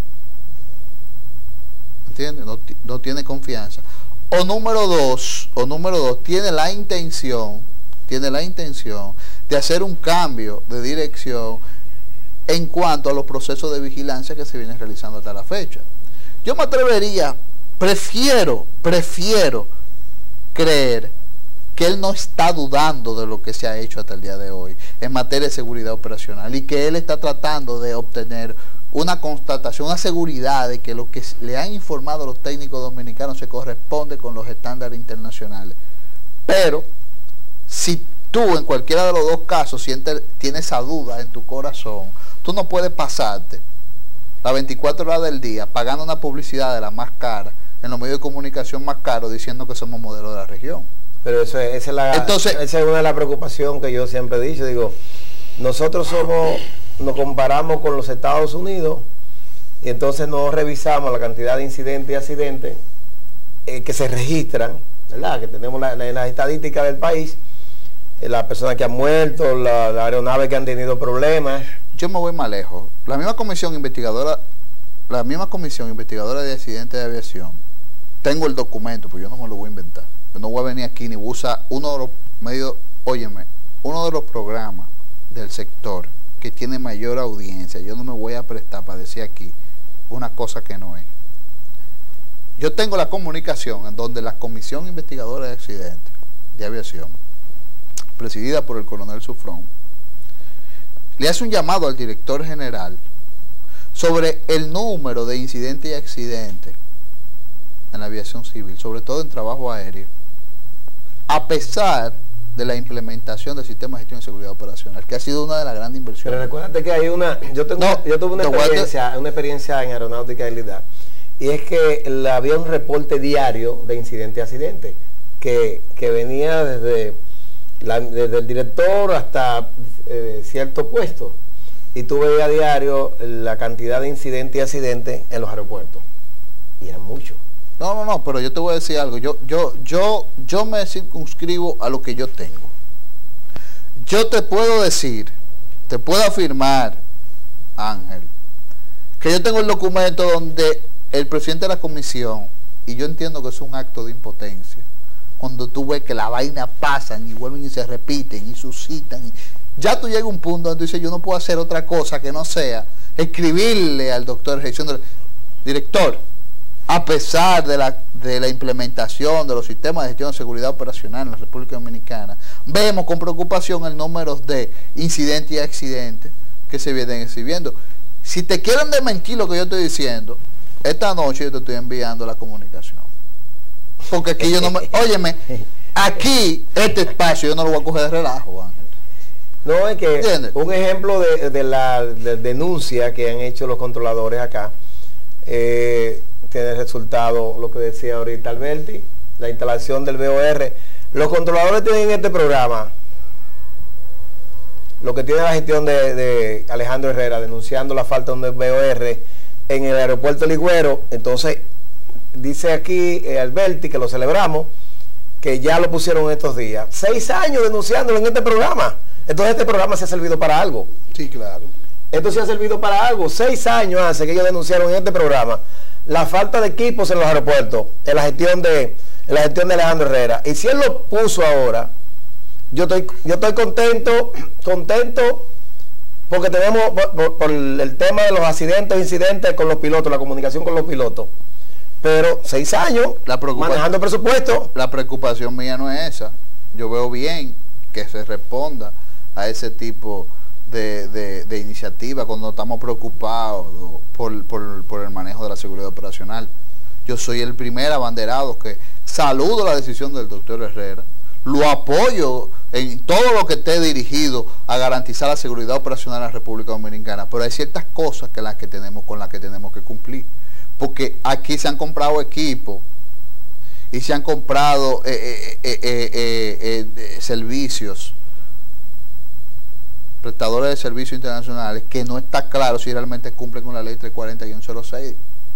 ¿Entiendes? No, no tiene confianza. O número dos, o número dos, tiene la intención, tiene la intención de hacer un cambio de dirección en cuanto a los procesos de vigilancia que se vienen realizando hasta la fecha. Yo me atrevería, prefiero, prefiero creer que él no está dudando de lo que se ha hecho hasta el día de hoy en materia de seguridad operacional y que él está tratando de obtener una constatación, una seguridad de que lo que le han informado los técnicos dominicanos se corresponde con los estándares internacionales. Pero si tú en cualquiera de los dos casos sientes, tienes esa duda en tu corazón, tú no puedes pasarte las veinticuatro horas del día pagando una publicidad de la más cara en los medios de comunicación más caros diciendo que somos modelos de la región. Pero eso es, esa es la, Entonces, esa es una de las preocupaciones que yo siempre he dicho. Digo, nosotros somos, nos comparamos con los Estados Unidos y entonces no revisamos la cantidad de incidentes y accidentes eh, que se registran, ¿verdad? Que tenemos la, la, las estadísticas del país, eh, las personas que han muerto, las la aeronaves que han tenido problemas. Yo me voy más lejos. La misma comisión investigadora, la misma comisión investigadora de accidentes de aviación, tengo el documento, pues yo no me lo voy a inventar. Yo no voy a venir aquí ni voy a usar uno de los medios, óyeme, uno de los programas del sector que tiene mayor audiencia. Yo no me voy a prestar para decir aquí una cosa que no es. Yo tengo la comunicación en donde la comisión investigadora de accidentes de aviación, presidida por el coronel Sufrón, le hace un llamado al director general sobre el número de incidentes y accidentes en la aviación civil, sobre todo en trabajo aéreo, a pesar de la implementación del sistema de gestión de seguridad operacional, que ha sido una de las grandes inversiones. Pero recuérdate que hay una, yo tengo, No, yo tuve una te voy a- experiencia, una experiencia en aeronáutica de Lidad, y es que la, había un reporte diario de incidente a accidente, que, que venía desde, la, desde el director hasta eh, cierto puesto, y tú veías a diario la cantidad de incidentes y accidentes en los aeropuertos, y eran muchos. No, no, no, pero yo te voy a decir algo. Yo, yo, yo, yo me circunscribo a lo que yo tengo. Yo te puedo decir, te puedo afirmar, Ángel, que yo tengo el documento donde el presidente de la comisión, y yo entiendo que es un acto de impotencia, cuando tú ves que la vaina pasan y vuelven y se repiten y suscitan, y ya tú llegas a un punto donde tú dices, yo no puedo hacer otra cosa que no sea escribirle al doctor diciendo, director, a pesar de la, de la implementación de los sistemas de gestión de seguridad operacional en la República Dominicana, vemos con preocupación el número de incidentes y accidentes que se vienen exhibiendo. Si te quieren desmentir lo que yo estoy diciendo, esta noche yo te estoy enviando la comunicación. Porque aquí yo no me... Óyeme, aquí, este espacio yo no lo voy a coger de relajo, Ángel. No, es que ¿Entiendes? un ejemplo de, de la de denuncia que han hecho los controladores acá, eh, tiene resultado lo que decía ahorita Alberti, la instalación del V O R. Los controladores tienen en este programa lo que tiene la gestión de, de Alejandro Herrera denunciando la falta de un V O R en el aeropuerto Ligüero. Entonces dice aquí eh, Alberti, que lo celebramos, que ya lo pusieron estos días. Seis años denunciándolo en este programa. Entonces este programa se ha servido para algo. Sí, claro. Esto se ha servido para algo. Seis años hace que ellos denunciaron en este programa la falta de equipos en los aeropuertos, en la gestión de, en la gestión de Alejandro Herrera. Y si él lo puso ahora, yo estoy, yo estoy contento, contento porque tenemos, por, por, por el tema de los accidentes o incidentes con los pilotos, la comunicación con los pilotos. Pero seis años la manejando presupuesto. La preocupación mía no es esa. Yo veo bien que se responda a ese tipo de, de, de iniciativa cuando estamos preocupados por, por, por el manejo de la seguridad operacional. Yo soy el primer abanderado que saludo la decisión del doctor Herrera, lo apoyo en todo lo que esté dirigido a garantizar la seguridad operacional en la República Dominicana, pero hay ciertas cosas que las que tenemos con las que tenemos que cumplir, porque aquí se han comprado equipos y se han comprado eh, eh, eh, eh, eh, eh, servicios, prestadores de servicios internacionales, que no está claro si realmente cumplen con la ley trescientos cuarenta y ciento seis.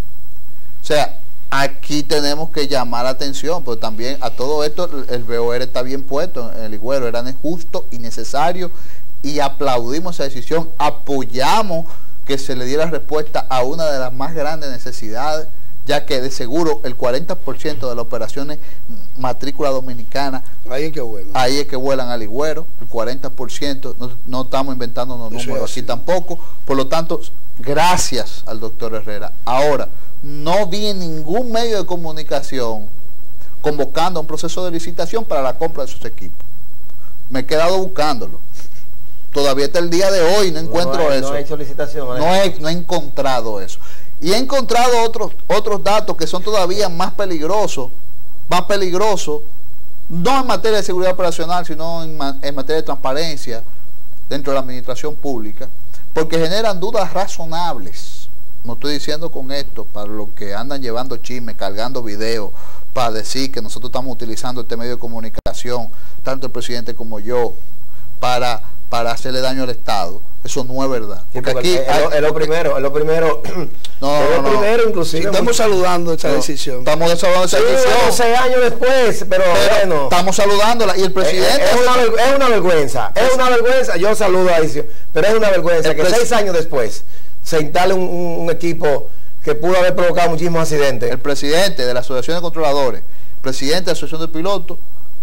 O sea, aquí tenemos que llamar la atención, pero también a todo esto el B O R está bien puesto en el Higüero, era justo y necesario, y aplaudimos esa decisión, apoyamos que se le diera respuesta a una de las más grandes necesidades, ya que de seguro el cuarenta por ciento de las operaciones matrícula dominicana, ahí es que vuelan, ahí es que vuelan al Higüero, el cuarenta por ciento, no, no estamos inventando los números aquí tampoco, por lo tanto, gracias al doctor Herrera. Ahora, no vi en ningún medio de comunicación convocando un proceso de licitación para la compra de esos equipos. Me he quedado buscándolo. Todavía hasta el día de hoy no encuentro no hay, eso. No he hecho licitación. No he, no he encontrado eso. Y he encontrado otros, otros datos que son todavía más peligrosos, más peligrosos, no en materia de seguridad operacional, sino en, en materia de transparencia dentro de la administración pública, porque generan dudas razonables. No estoy diciendo con esto para los que andan llevando chismes, cargando videos, para decir que nosotros estamos utilizando este medio de comunicación, tanto el presidente como yo, para, para hacerle daño al Estado. Eso no es verdad. Sí, porque aquí es, hay, es lo primero, es lo primero. No, es lo no, primero, inclusive. Estamos saludando esa no, decisión. Estamos saludando esa sí, decisión. doce años después, pero, pero bueno. Estamos saludándola. Y el presidente... Es, es, una, es una vergüenza, es una vergüenza. Yo saludo a la decisión, pero es una vergüenza que seis años después se instale un, un, un equipo que pudo haber provocado muchísimos accidentes. El presidente de la Asociación de Controladores, presidente de la Asociación de Pilotos,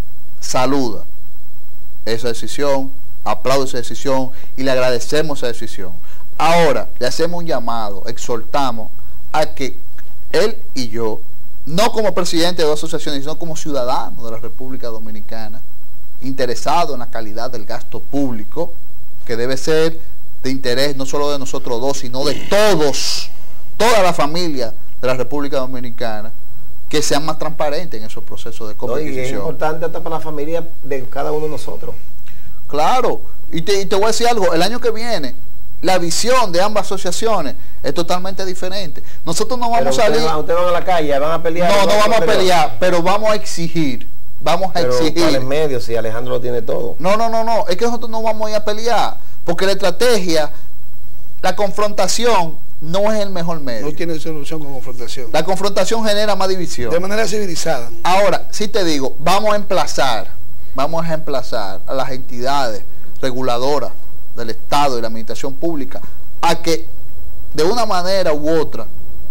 saluda esa decisión, aplaude esa decisión y le agradecemos esa decisión. Ahora, le hacemos un llamado, exhortamos a que él y yo, no como presidente de dos asociaciones, sino como ciudadanos de la República Dominicana, interesados en la calidad del gasto público, que debe ser de interés no solo de nosotros dos, sino de todos, toda la familia de la República Dominicana, que sean más transparentes en esos procesos de competición. No, y es importante hasta para la familia de cada uno de nosotros. Claro, y te, y te voy a decir algo, el año que viene, la visión de ambas asociaciones es totalmente diferente. Nosotros no vamos a salir... Ustedes van a la calle, van a pelear. No, no vamos a pelear, pero vamos a exigir. Vamos a pero exigir. En medio, si Alejandro lo tiene todo. No, no, no, no, es que nosotros no vamos a ir a pelear, porque la estrategia, la confrontación no es el mejor medio. No tiene solución con confrontación. La confrontación genera más división. De manera civilizada. Ahora, sí te digo, vamos a emplazar, vamos a emplazar a las entidades reguladoras del Estado y la administración pública a que de una manera u otra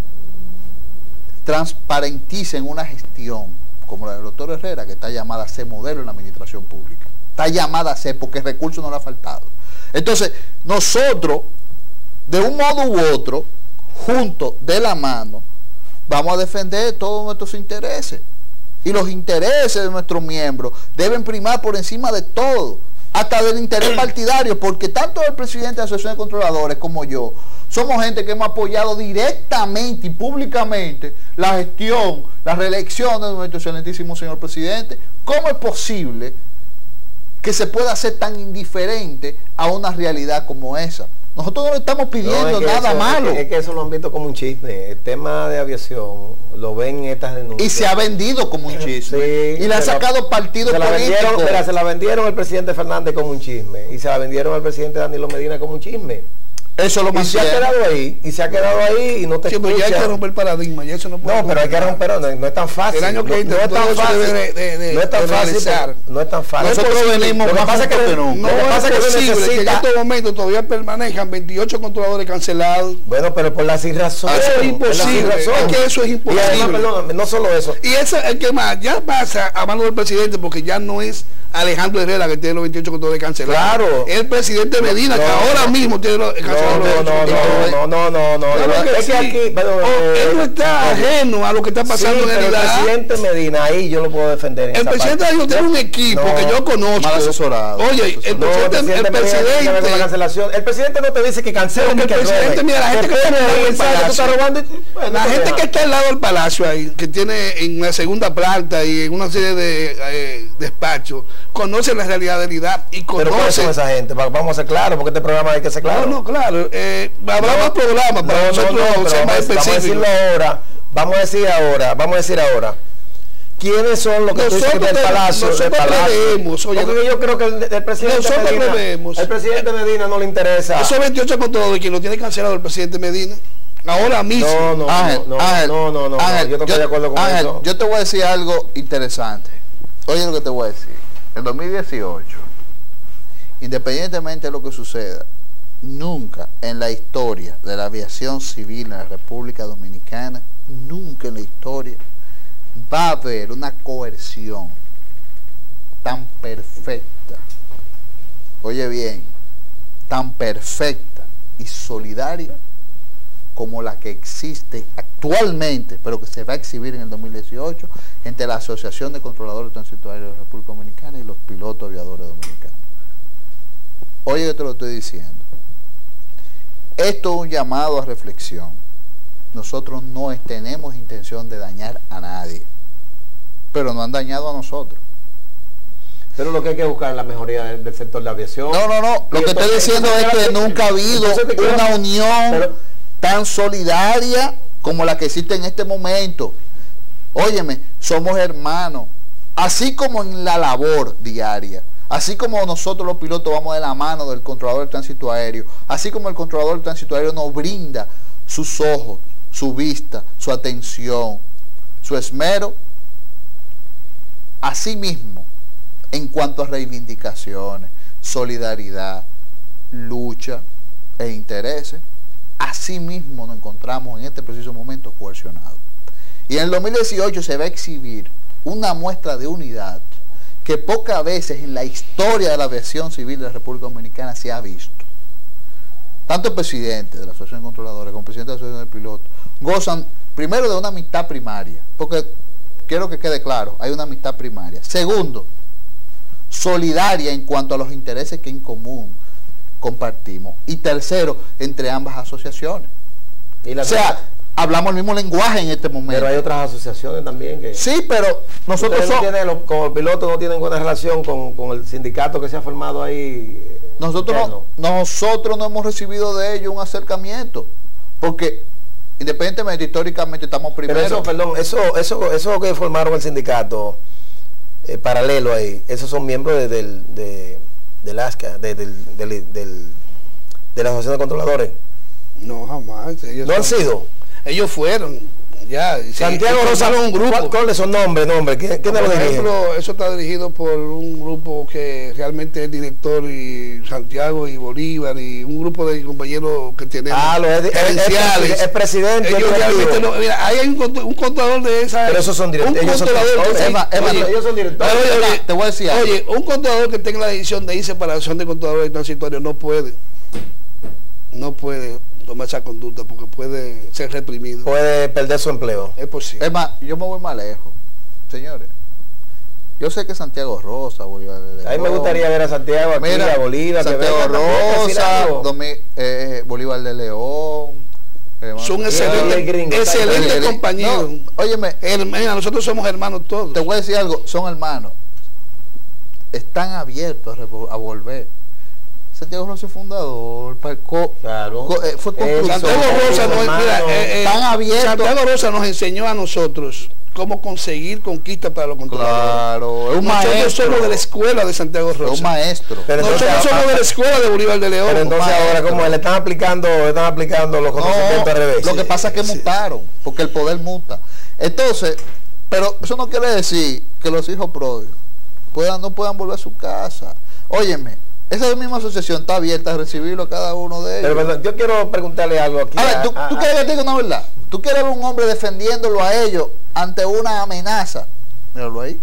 transparenticen una gestión como la del doctor Herrera, que está llamada a ser modelo en la administración pública. Está llamada a ser, porque el recurso no le ha faltado. Entonces, nosotros, de un modo u otro, juntos, de la mano, vamos a defender todos nuestros intereses. Y los intereses de nuestros miembros deben primar por encima de todo, hasta del interés partidario, porque tanto el presidente de la Asociación de Controladores como yo, somos gente que hemos apoyado directamente y públicamente la gestión, la reelección de nuestro excelentísimo señor presidente. ¿Cómo es posible que se pueda ser tan indiferente a una realidad como esa? Nosotros no le estamos pidiendo no, es nada eso, malo. Es que, es que eso lo han visto como un chisme. El tema de aviación lo ven en estas denuncias. Y se ha vendido como un chisme. Sí, y le ha sacado la, partido se político. La vendieron, mira, se la vendieron al presidente Fernández como un chisme. Y se la vendieron al presidente Danilo Medina como un chisme. Eso lo y se ha mantiene. quedado ahí, y se ha quedado ahí y no te Sí, pero ya hay escucha. que romper el paradigma, y eso no puede No, pero hay que ocurrir. romper, no, no es tan fácil. El año que no, entra, no es tan todo eso fácil. debe de- de- no es tan de fácil. realizar. No es tan fácil. Nosotros No es posible. venimos Lo que más pasa es que juntos que nunca. No lo que es pasa es que se posible que en necesita. estos momentos todavía permanezcan veintiocho controladores cancelados. Bueno, pero por la sin razón. Eso es imposible. Es que eso es Y imposible. además, perdóname, no solo eso. Y eso es el que más ya pasa a mano del presidente, porque ya no es Alejandro Herrera que tiene los veintiocho controladores cancelados. Claro. El presidente Medina, No, que ahora no. mismo tiene los No, cancelados. no, no, no, no, no, no, Claro no. que Es sí. que aquí, pero, Oh, eh, él no está ajeno a lo que está pasando sí, en pero el realidad. presidente Medina, ahí yo lo puedo defender. en El esa presidente parte. Medina tiene un equipo No, que yo conozco. mal asesorado. Oye, el No, presidente, el Medina tiene que ver con la presidente, cancelación. El presidente no te dice que cancele Porque ni el que presidente, robe. mira, la gente que Te está pone en el ahí, mensaje, tú palacio. estás robando y- bueno, la no gente deja. que está al lado del palacio ahí, que tiene en la segunda planta y en una serie de eh, despachos, conoce la realidad y Pero ¿cuáles son conoce. esa gente? Va- Vamos a ser claros, porque este programa hay que ser claro. No, no, claro. Eh, habrá No, más programas para no, nosotros no, no, pero ser más vamos, vamos a decirlo específicos. ahora. Vamos a decir ahora. Vamos a decir ahora. ¿Quiénes son los que tú dices que Nosotros del te- palacio? Del nosotros palacio? creemos, oye, Porque yo creo que el, el presidente nosotros Medina, creemos. el presidente Medina no le interesa. Esos veintiocho controladores, quien lo tiene cancelado el presidente Medina, ahora mismo. No, no, Ángel, no, no, Ángel, no, no, no, Ángel, yo no estoy de acuerdo con Ángel, eso. yo te voy a decir algo interesante. Oye lo que te voy a decir. En dos mil dieciocho, independientemente de lo que suceda, nunca en la historia de la aviación civil en la República Dominicana, nunca en la historia va a haber una coerción tan perfecta, oye bien, tan perfecta y solidaria como la que existe actualmente, pero que se va a exhibir en el dos mil dieciocho entre la Asociación de Controladores Transitorios de la República Dominicana y los pilotos aviadores dominicanos. Oye, que te lo estoy diciendo. Esto es un llamado a reflexión. Nosotros no tenemos intención de dañar a nadie, pero no han dañado a nosotros. Pero lo que hay que buscar es la mejoría del, del sector de la aviación. No, no, no. Lo Y que estoy entonces- diciendo es que nunca ha habido entonces te quiero- una unión pero- tan solidaria como la que existe en este momento. Óyeme, somos hermanos. Así como en la labor diaria, así como nosotros los pilotos vamos de la mano del controlador del tránsito aéreo, así como el controlador del tránsito aéreo nos brinda sus ojos, su vista, su atención, su esmero, así mismo, en cuanto a reivindicaciones, solidaridad, lucha e intereses, así mismo nos encontramos en este preciso momento coercionados. Y en el dos mil dieciocho se va a exhibir una muestra de unidad que pocas veces en la historia de la aviación civil de la República Dominicana se ha visto. Tanto el presidente de la Asociación de Controladores como el presidente de la Asociación de Pilotos gozan primero de una amistad primaria, porque quiero que quede claro, hay una amistad primaria. Segundo, solidaria en cuanto a los intereses que en común compartimos. Y tercero, entre ambas asociaciones. Y la O sea, hablamos el mismo lenguaje en este momento. pero hay otras asociaciones también que... Sí, pero nosotros Ustedes no somos... tienen, los- como el piloto no tienen buena relación con, con el sindicato que se ha formado ahí. eh, Nosotros interno. no, nosotros no hemos recibido de ellos un acercamiento, porque independientemente, históricamente estamos primero. Pero eso, perdón, eso, eso, eso que formaron el sindicato eh, paralelo ahí, esos son miembros de, del, de, del ASCA, de, del, del, del- de la Asociación de Controladores. No, jamás. Ellos ¿No han son- sido? Ellos fueron, ya. y se- Santiago y Rosa, formaron un grupo. ¿cuál- ¿cuáles son nombres? Nombre? ¿Quién, quién Por lo dirige? ejemplo, eso está dirigido por un grupo que realmente es director y Santiago y Bolívar y un grupo de compañeros que tenemos Ah, lo es, es, es, gerenciales. es presidente. es Ellos directivo. realmente no- mira, ahí hay un, contro- un controlador de esa. Pero esos son un directores. Ellos son controlador que directores. tenga- Emma, Emma, oye, ellos son directores. oye, oye, te voy a decir algo. Oye, un controlador que tenga la decisión de ir separación de controladores transitorios no puede, no puede tomar esa conducta porque puede ser reprimido. Puede perder su empleo. Es posible. Es más, yo me voy más lejos. Señores, yo sé que Santiago Rosa, Bolívar de A mí me León, gustaría ver a Santiago aquí, mira, a Bolívar, que Santiago venga también a decir Rosa, algo. Domi- eh, Bolívar de León, eh, Son Manuel- excelentes, el gringo, excelentes el- compañeros. No, óyeme, Hermana, nosotros somos hermanos todos. te voy a decir algo, son hermanos. Están abiertos a, revo- a volver. Santiago Rosa es fundador, parcó, Claro. co- eh, fue Eh, constructor. Santiago Rosa, nos, hermano. mira, eh, eh, Están abiertos. Santiago Rosa nos enseñó a nosotros cómo conseguir conquistas para los controladores. Claro, es un Nosotros maestro. somos de la escuela de Santiago Rosa. Es un maestro. Pero Nosotros entonces, somos de la escuela de Bolívar de León. Pero entonces maestro. ahora como le están aplicando, le están aplicando los conocimientos No, al revés. lo que pasa es que sí. mutaron, porque el poder muta. Entonces, pero eso no quiere decir que los hijos pródigos puedan, no puedan volver a su casa. Óyeme, esa misma asociación está abierta a recibirlo a cada uno de ellos. Pero perdón, yo quiero preguntarle algo aquí. A ver, ¿tú, a- tú a- quieres que te diga una verdad? ¿Tú quieres ver un hombre defendiéndolo a ellos ante una amenaza? Míralo ahí.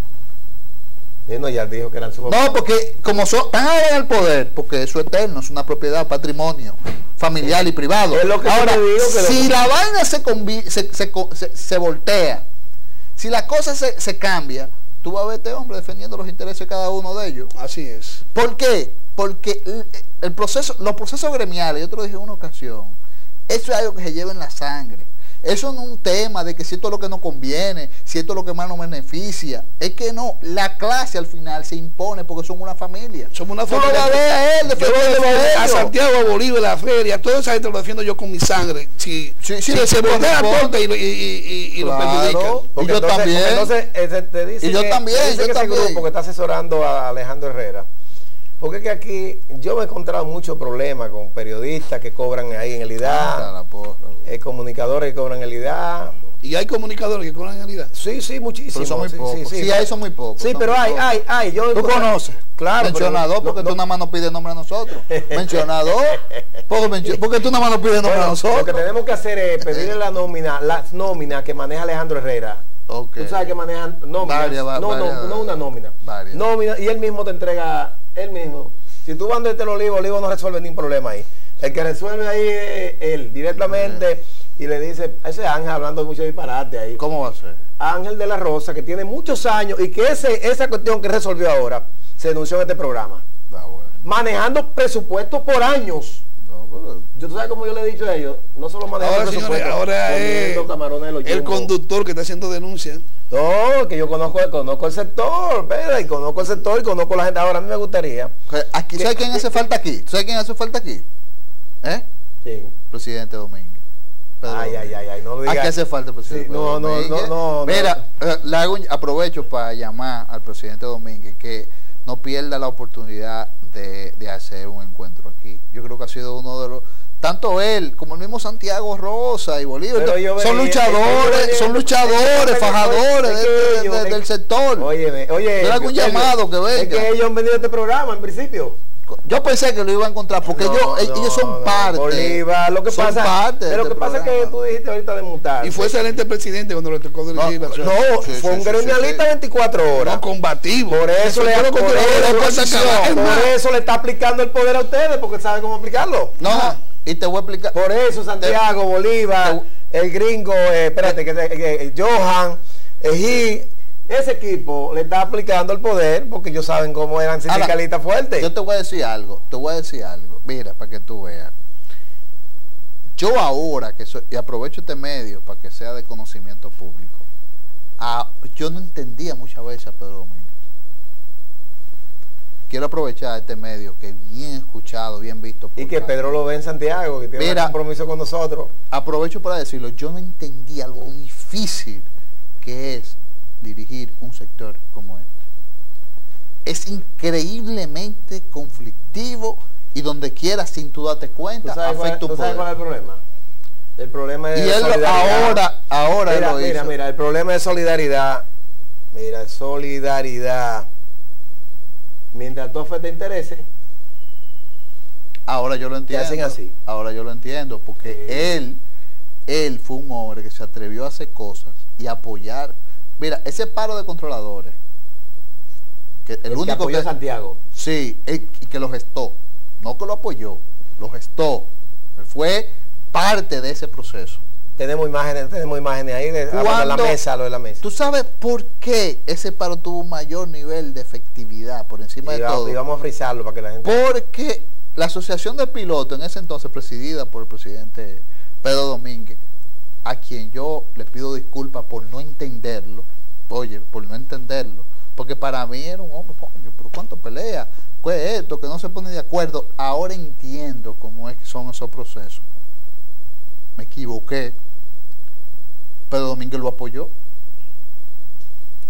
Sí, no, ya dijo que eran sus No, porque como son, están ahora en el poder, porque eso es eterno, es una propiedad, patrimonio familiar y privado. Es lo que yo ahora, te digo que si lo- la vaina se, convi- se, se, co- se- se voltea, si la cosa se, se cambia, tú vas a ver a este hombre defendiendo los intereses de cada uno de ellos. Así es. ¿Por qué? Porque el, el proceso, los procesos gremiales, yo te lo dije en una ocasión, eso es algo que se lleva en la sangre. Eso no es un tema de que si esto es lo que nos conviene, si esto es lo que más nos beneficia. Es que no, la clase al final se impone porque somos una familia. Somos una Tú lo familia. vas a ver a él, Yo defendiendo defiendo a a ellos. Santiago, a Bolívar, a la feria, toda esa gente lo defiendo yo con mi sangre. Si, Sí, sí, si se por voltea favor. tonta y, y, y, y lo Claro. perjudican. Porque Y yo entonces- también. porque Entonces, ese te dice Y yo que, también, te dice yo que ese también. grupo que está asesorando a Alejandro Herrera. Porque es que aquí yo me he encontrado muchos problemas con periodistas que cobran ahí en el I D Anda A, la porra, güey. eh, comunicadores que cobran el I D A. Y hay comunicadores que cobran en realidad. Sí, sí, muchísimos. Pero son muy sí, pocos. Sí, Sí, sí, ahí son muy pocos. Sí, son pero muy hay, pocos. hay, hay. Yo, ¿Tú conoces? Claro. pero Mencionador, porque no- tú no- nada más nos pides nombre a nosotros. Mencionador, porque, mencio- porque tú nada más nos pides nombre a Bueno, nosotros. lo que tenemos que hacer es pedirle la nómina, las nóminas que maneja Alejandro Herrera. Ok. Tú sabes que manejan nóminas. Varias, va- no, varias. no, no una nómina. Varias. Nómina, y él mismo te entrega, él mismo. Si tú vas donde el Olivo, Olivo no resuelve ningún problema ahí. El que resuelve ahí es él, directamente, y le dice, ese Ángel hablando mucho disparate ahí. ¿Cómo va a ser? Ángel de la Rosa, que tiene muchos años, y que ese, esa cuestión que resolvió ahora, se denunció en este programa. Ah, bueno. Manejando presupuestos por años. No, pero- Yo, tú sabes como yo le he dicho a ellos, no solo manejando Ahora, señores, presupuestos, ahora es comiendo camarones de los el Jumbo. conductor que está haciendo denuncias. No, que yo conozco, conozco el sector, ¿verdad? Y conozco el sector y conozco la gente. Ahora a mí me gustaría. Aquí, ¿sabes quién hace falta aquí? ¿Sabes quién hace falta aquí? ¿Eh? ¿Quién? Presidente Domínguez. Pedro Ay, ay, Domínguez. ay, ay, no lo digas. Aquí hace falta el presidente. Sí, Pedro no, no, Domínguez. no, no, no. Mira, eh, le hago un- aprovecho para llamar al presidente Domínguez que no pierda la oportunidad de, de hacer un encuentro aquí. Yo creo que ha sido uno de los, tanto él como el mismo Santiago Rosa y Bolívar, Pero yo son venía- luchadores, ellos son venían- luchadores, ellos- fajadores es de- que de- ellos- de- es del que- sector. Óyeme, oye. Yo le hago un ellos- llamado que Es venga. que ellos han venido a este programa en principio. Yo pensé que lo iba a encontrar porque No, ellos, no, ellos son no, parte. Bolívar, lo que son pasa, parte de pero lo este que pasa es que programa. tú dijiste ahorita de mutar. Y fue excelente presidente cuando le tocó dirigir la No, ciudad. Sí, fue sí, un sí, gremialista sí, sí. veinticuatro horas. No, combativo. Por eso, le, Defendió por, los controladores de eso, Puerta Cabal. Es por más, eso le está aplicando el poder a ustedes, porque sabe cómo aplicarlo. No, y te voy a explicar. Por eso Santiago, Bolívar, el gringo, eh, espérate, que, que- que- Johan, Ejí, ese equipo le está aplicando el poder porque ellos saben cómo eran sindicalistas fuertes. Yo te voy a decir algo, te voy a decir algo. Mira, para que tú veas. Yo ahora que soy, y aprovecho este medio para que sea de conocimiento público, ah, yo no entendía muchas veces a Pedro Domínguez. Quiero aprovechar este medio que bien escuchado, bien visto. por Y que la- Pedro lo ve en Santiago, que tiene Mira. un compromiso con nosotros. Aprovecho para decirlo, yo no entendía lo difícil que es dirigir un sector como este. Es increíblemente conflictivo y donde quiera, sin tú darte ¿Tú cuenta, sabes, cuál, afecta tú un sabes cuál es poder. el problema? El problema es Y él ahora, ahora él mira, lo mira, hizo. mira, el problema es solidaridad. Mira, solidaridad. Mientras tú te interese, Ahora yo lo entiendo. hacen así. Ahora yo lo entiendo, porque Eh. él, él fue un hombre que se atrevió a hacer cosas y apoyar. Mira, ese paro de controladores, que el el que único apoyó que a Santiago. sí, él- y que lo gestó, no que lo apoyó, lo gestó. Él fue parte de ese proceso. Tenemos imágenes, tenemos imágenes ahí de, ah, bueno, la Cuando- mesa, lo de la mesa. ¿Tú sabes por qué ese paro tuvo un mayor nivel de efectividad por encima Y de vamos, todo? y vamos a frizarlo para que la gente. Porque la asociación de pilotos en ese entonces presidida por el presidente Pedro Domínguez, a quien yo le pido disculpas por no entenderlo, oye, por no entenderlo, porque para mí era un hombre, coño, pero cuánto pelea, ¿qué es esto? Que no se pone de acuerdo. Ahora entiendo cómo es que son esos procesos. Me equivoqué. Pedro Domínguez lo apoyó.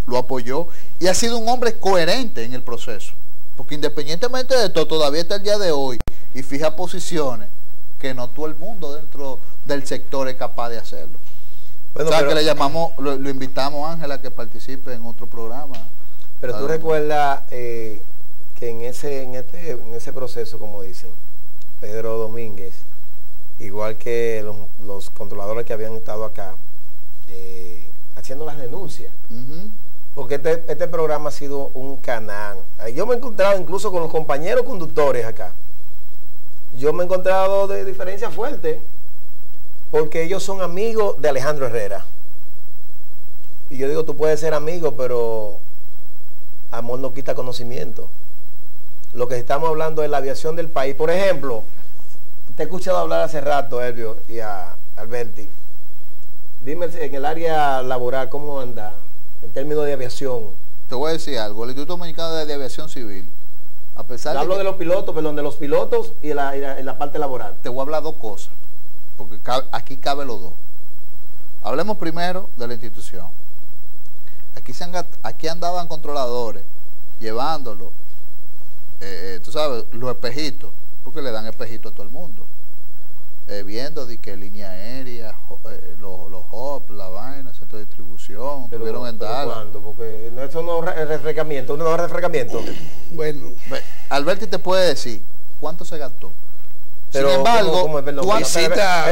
lo apoyó y ha sido un hombre coherente en el proceso. Porque independientemente de todo, todavía está el día de hoy y fija posiciones que no todo el mundo dentro del sector es capaz de hacerlo. Bueno, o sea, pero, que le llamamos, lo, lo invitamos a Ángela a que participe en otro programa. Pero tú recuerdas eh, que en ese, en, este, en ese proceso, como dicen, Pedro Domínguez, igual que los, los controladores que habían estado acá, eh, haciendo las denuncias. Uh-huh. Porque este, este programa ha sido un canal. Yo me he encontrado incluso con los compañeros conductores acá. Yo me he encontrado de diferencia fuerte, porque ellos son amigos de Alejandro Herrera. Y yo digo, tú puedes ser amigo, pero amor no quita conocimiento. Lo que estamos hablando es la aviación del país. Por ejemplo, te he escuchado hablar hace rato, Elvio, y a Alberti. Dime en el área laboral, ¿cómo anda? En términos de aviación. Te voy a decir algo, el Instituto Dominicano de Aviación Civil, a pesar de... Hablo de, que, de los pilotos, perdón, de los pilotos y la, y, la, y la parte laboral. Te voy a hablar dos cosas, porque cabe, aquí cabe los dos. Hablemos primero de la institución. Aquí, se han, aquí andaban controladores, llevándolo, eh, tú sabes, los espejitos, porque le dan espejitos a todo el mundo. Eh, viendo de que línea aérea, eh, los, los hop, la vaina, centro de distribución, pero, tuvieron en Dallas. ¿Cuándo? Porque eso no es refrescamiento, no es refrescamiento. Bueno, Alberti te puede decir cuánto se gastó. Pero, sin embargo, ¿cómo, cómo, perdón, tú visita,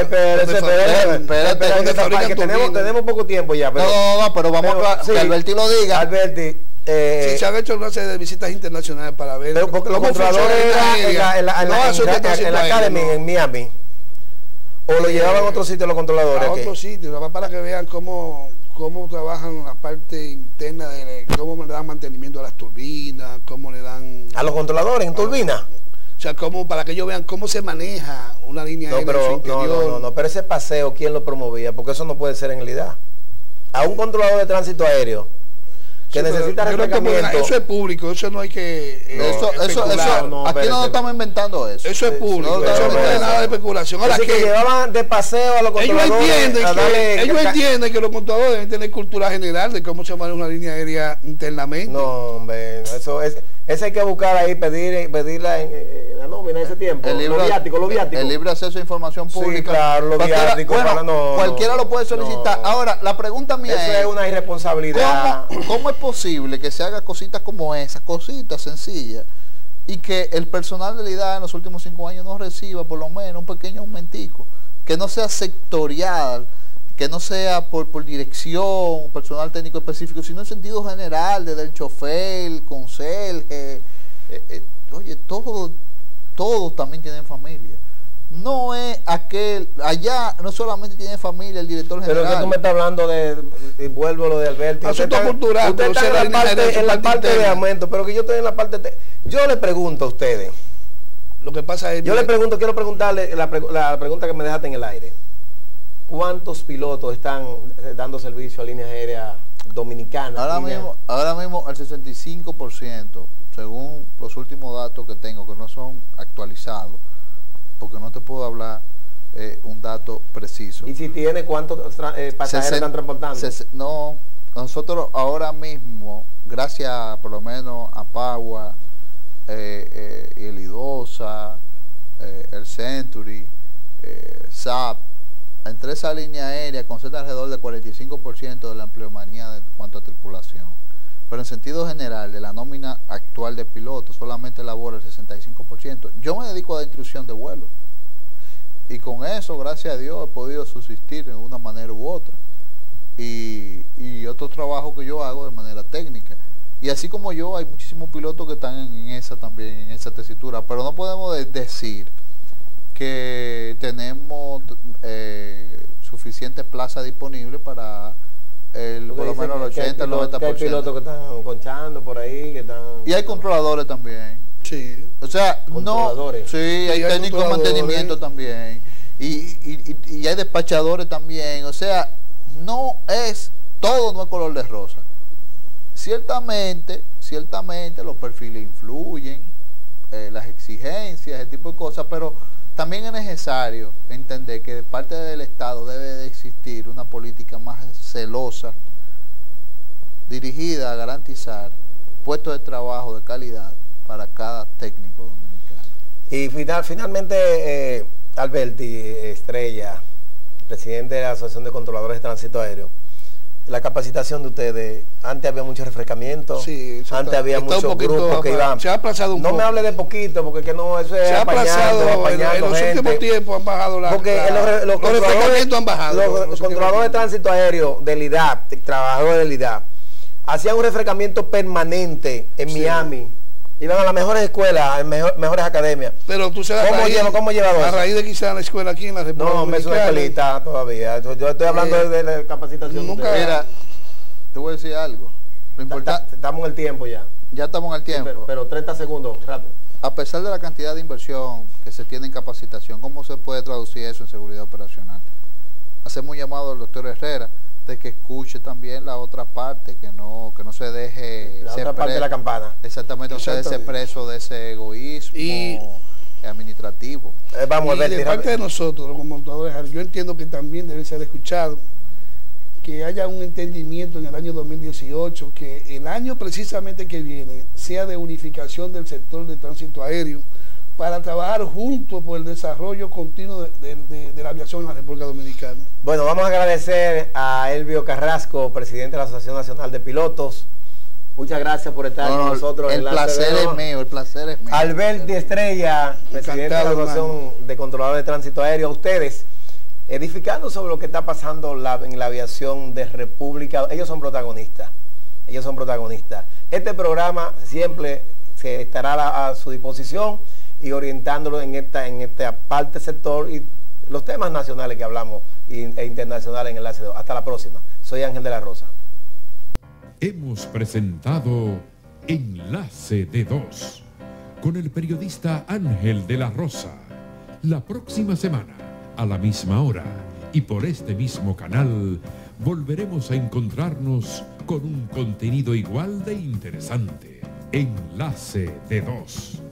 tenemos poco tiempo ya. Pero, no, no, pero vamos pero, a sí, que Alberti lo diga. Alberti, eh, sí, se han hecho una serie de visitas internacionales para ver. Pero porque los controladores en la, en la, en la, en la, en la Academy en Miami. ¿O lo llevaban a otro sitio los controladores? A otro sitio, para que vean cómo, cómo trabajan la parte interna, de cómo le dan mantenimiento a las turbinas, cómo le dan... ¿A los controladores en turbinas? O sea, como para que ellos vean cómo se maneja una línea no, aérea pero, en su interior. No, no, no, no, pero ese paseo, ¿quién lo promovía? Porque eso no puede ser en realidad. A un controlador de tránsito aéreo que sí, necesita refrescamiento. Eso es público, eso no hay que eh, no, eso, eso, eso, no, aquí no estamos inventando eso. Eso es público, no, eso no, no es nada de especulación. Ahora que, que llevaban de paseo a los controladores. Ellos entienden, que, darle, ellos entienden que los controladores deben tener cultura general de cómo se maneja una línea aérea internamente. No, hombre, eso es, eso hay que buscar ahí, pedir, pedirla en, en la nómina en ese tiempo. El libre, los viáticos, los viáticos. El libre acceso a información pública. Sí, claro, los cualquiera, viáticos. Bueno, para, no, cualquiera no, lo puede solicitar. No. Ahora, la pregunta mía eso es... Eso es una irresponsabilidad. ¿Cómo, cómo es posible que se haga cositas como esas, cositas sencillas, y que el personal de la I D A en los últimos cinco años no reciba por lo menos un pequeño aumentico, que no sea sectorial, que no sea por, por dirección, personal técnico específico, sino en sentido general, desde el chofer, el conserje, eh, eh, oye, todos, todos también tienen familia. No es aquel, allá no solamente tiene familia el director general. Pero que tú me estás hablando de, y vuelvo a lo de Alberti. Asunto cultural. Usted está en la parte, en la parte de aumento, pero que yo estoy en la parte... De, yo le pregunto a ustedes. Lo que pasa es... Yo le pregunto, quiero preguntarle la, la pregunta que me dejaste en el aire. ¿Cuántos pilotos están dando servicio a líneas aéreas dominicanas? Ahora mismo, ahora mismo el sesenta y cinco por ciento, según los últimos datos que tengo, que no son actualizados, porque no te puedo hablar eh, un dato preciso. ¿Y si tiene cuántos eh, pasajeros están transportando? No, nosotros ahora mismo, gracias por lo menos a Pagua, eh, eh, el IDOSA, eh, el Century, eh, S A P, entre esa línea aérea concentra alrededor del cuarenta y cinco por ciento de la empleomanía en cuanto a tripulación. Pero en sentido general, de la nómina actual de pilotos, solamente labora el sesenta y cinco por ciento. Yo me dedico a la instrucción de vuelo. Y con eso, gracias a Dios, he podido subsistir en una manera u otra. Y, y otro trabajo que yo hago de manera técnica. Y así como yo, hay muchísimos pilotos que están en esa también, en esa tesitura. Pero no podemos de decir que tenemos eh, suficiente plaza disponible para... El, por lo menos el ochenta, el noventa por ciento. Hay pilotos que están conchando por ahí, que están... Y hay controladores también. Sí. O sea, no... Sí, hay, hay técnicos de mantenimiento también. Y, y, y, y hay despachadores también. O sea, no es... Todo no es color de rosa. Ciertamente, ciertamente los perfiles influyen, eh, las exigencias, ese tipo de cosas, pero... También es necesario entender que de parte del Estado debe de existir una política más celosa dirigida a garantizar puestos de trabajo de calidad para cada técnico dominicano. Y final, finalmente, eh, Alberti Estrella, presidente de la Asociación de Controladores de Tránsito Aéreo, la capacitación de ustedes, antes había mucho refrescamiento, sí, antes está, había está muchos grupos que iban. Se ha aplazado un no poco. me hable de poquito, porque que no, eso es se ha aplazado, apañando, en, en los gente. últimos tiempos han bajado la, porque la, los, los, los refrescamientos han bajado. Los, los controladores de tránsito aéreo del I D A P, trabajadores del I D A P, hacían un refrescamiento permanente en sí. Miami. Iban a las mejores escuelas, en mejor, mejores academias. Pero tú sabes ¿Cómo, lleva, ¿Cómo lleva a raíz de quizás la escuela aquí en la República No, me es una escuelita todavía. Yo, yo estoy hablando eh, de, de capacitación. Nunca. Mira, te voy a decir algo. Lo importante. Estamos en el tiempo ya. Ya estamos en el tiempo. Sí, pero, pero treinta segundos, rápido. A pesar de la cantidad de inversión que se tiene en capacitación, ¿cómo se puede traducir eso en seguridad operacional? Hacemos un llamado al doctor Herrera de que escuche también la otra parte, que no que no se deje la otra parte de la campana. Exactamente, no se deje preso de ese egoísmo y, administrativo. Eh, vamos y a ver, de parte de nosotros, los montadores, yo entiendo que también debe ser escuchado, que haya un entendimiento en el año dos mil dieciocho, que el año precisamente que viene sea de unificación del sector de tránsito aéreo, para trabajar juntos por el desarrollo continuo de, de, de, de la aviación en la República Dominicana. Bueno, vamos a agradecer a Elvio Carrasco, presidente de la Asociación Nacional de Pilotos. Muchas gracias por estar no, con nosotros. El placer es mío, el placer es mío. Alberti Estrella, presidente de la Asociación hermano. de Controladores de Tránsito Aéreo. A ustedes, edificando sobre lo que está pasando la, en la aviación de República. Ellos son protagonistas. Ellos son protagonistas. Este programa siempre se estará a, a su disposición y orientándolo en esta, en esta parte sector y los temas nacionales que hablamos e internacionales en Enlace dos. Hasta la próxima. Soy Ángel de la Rosa. Hemos presentado Enlace de Dos con el periodista Ángel de la Rosa. La próxima semana, a la misma hora y por este mismo canal, volveremos a encontrarnos con un contenido igual de interesante. Enlace de Dos.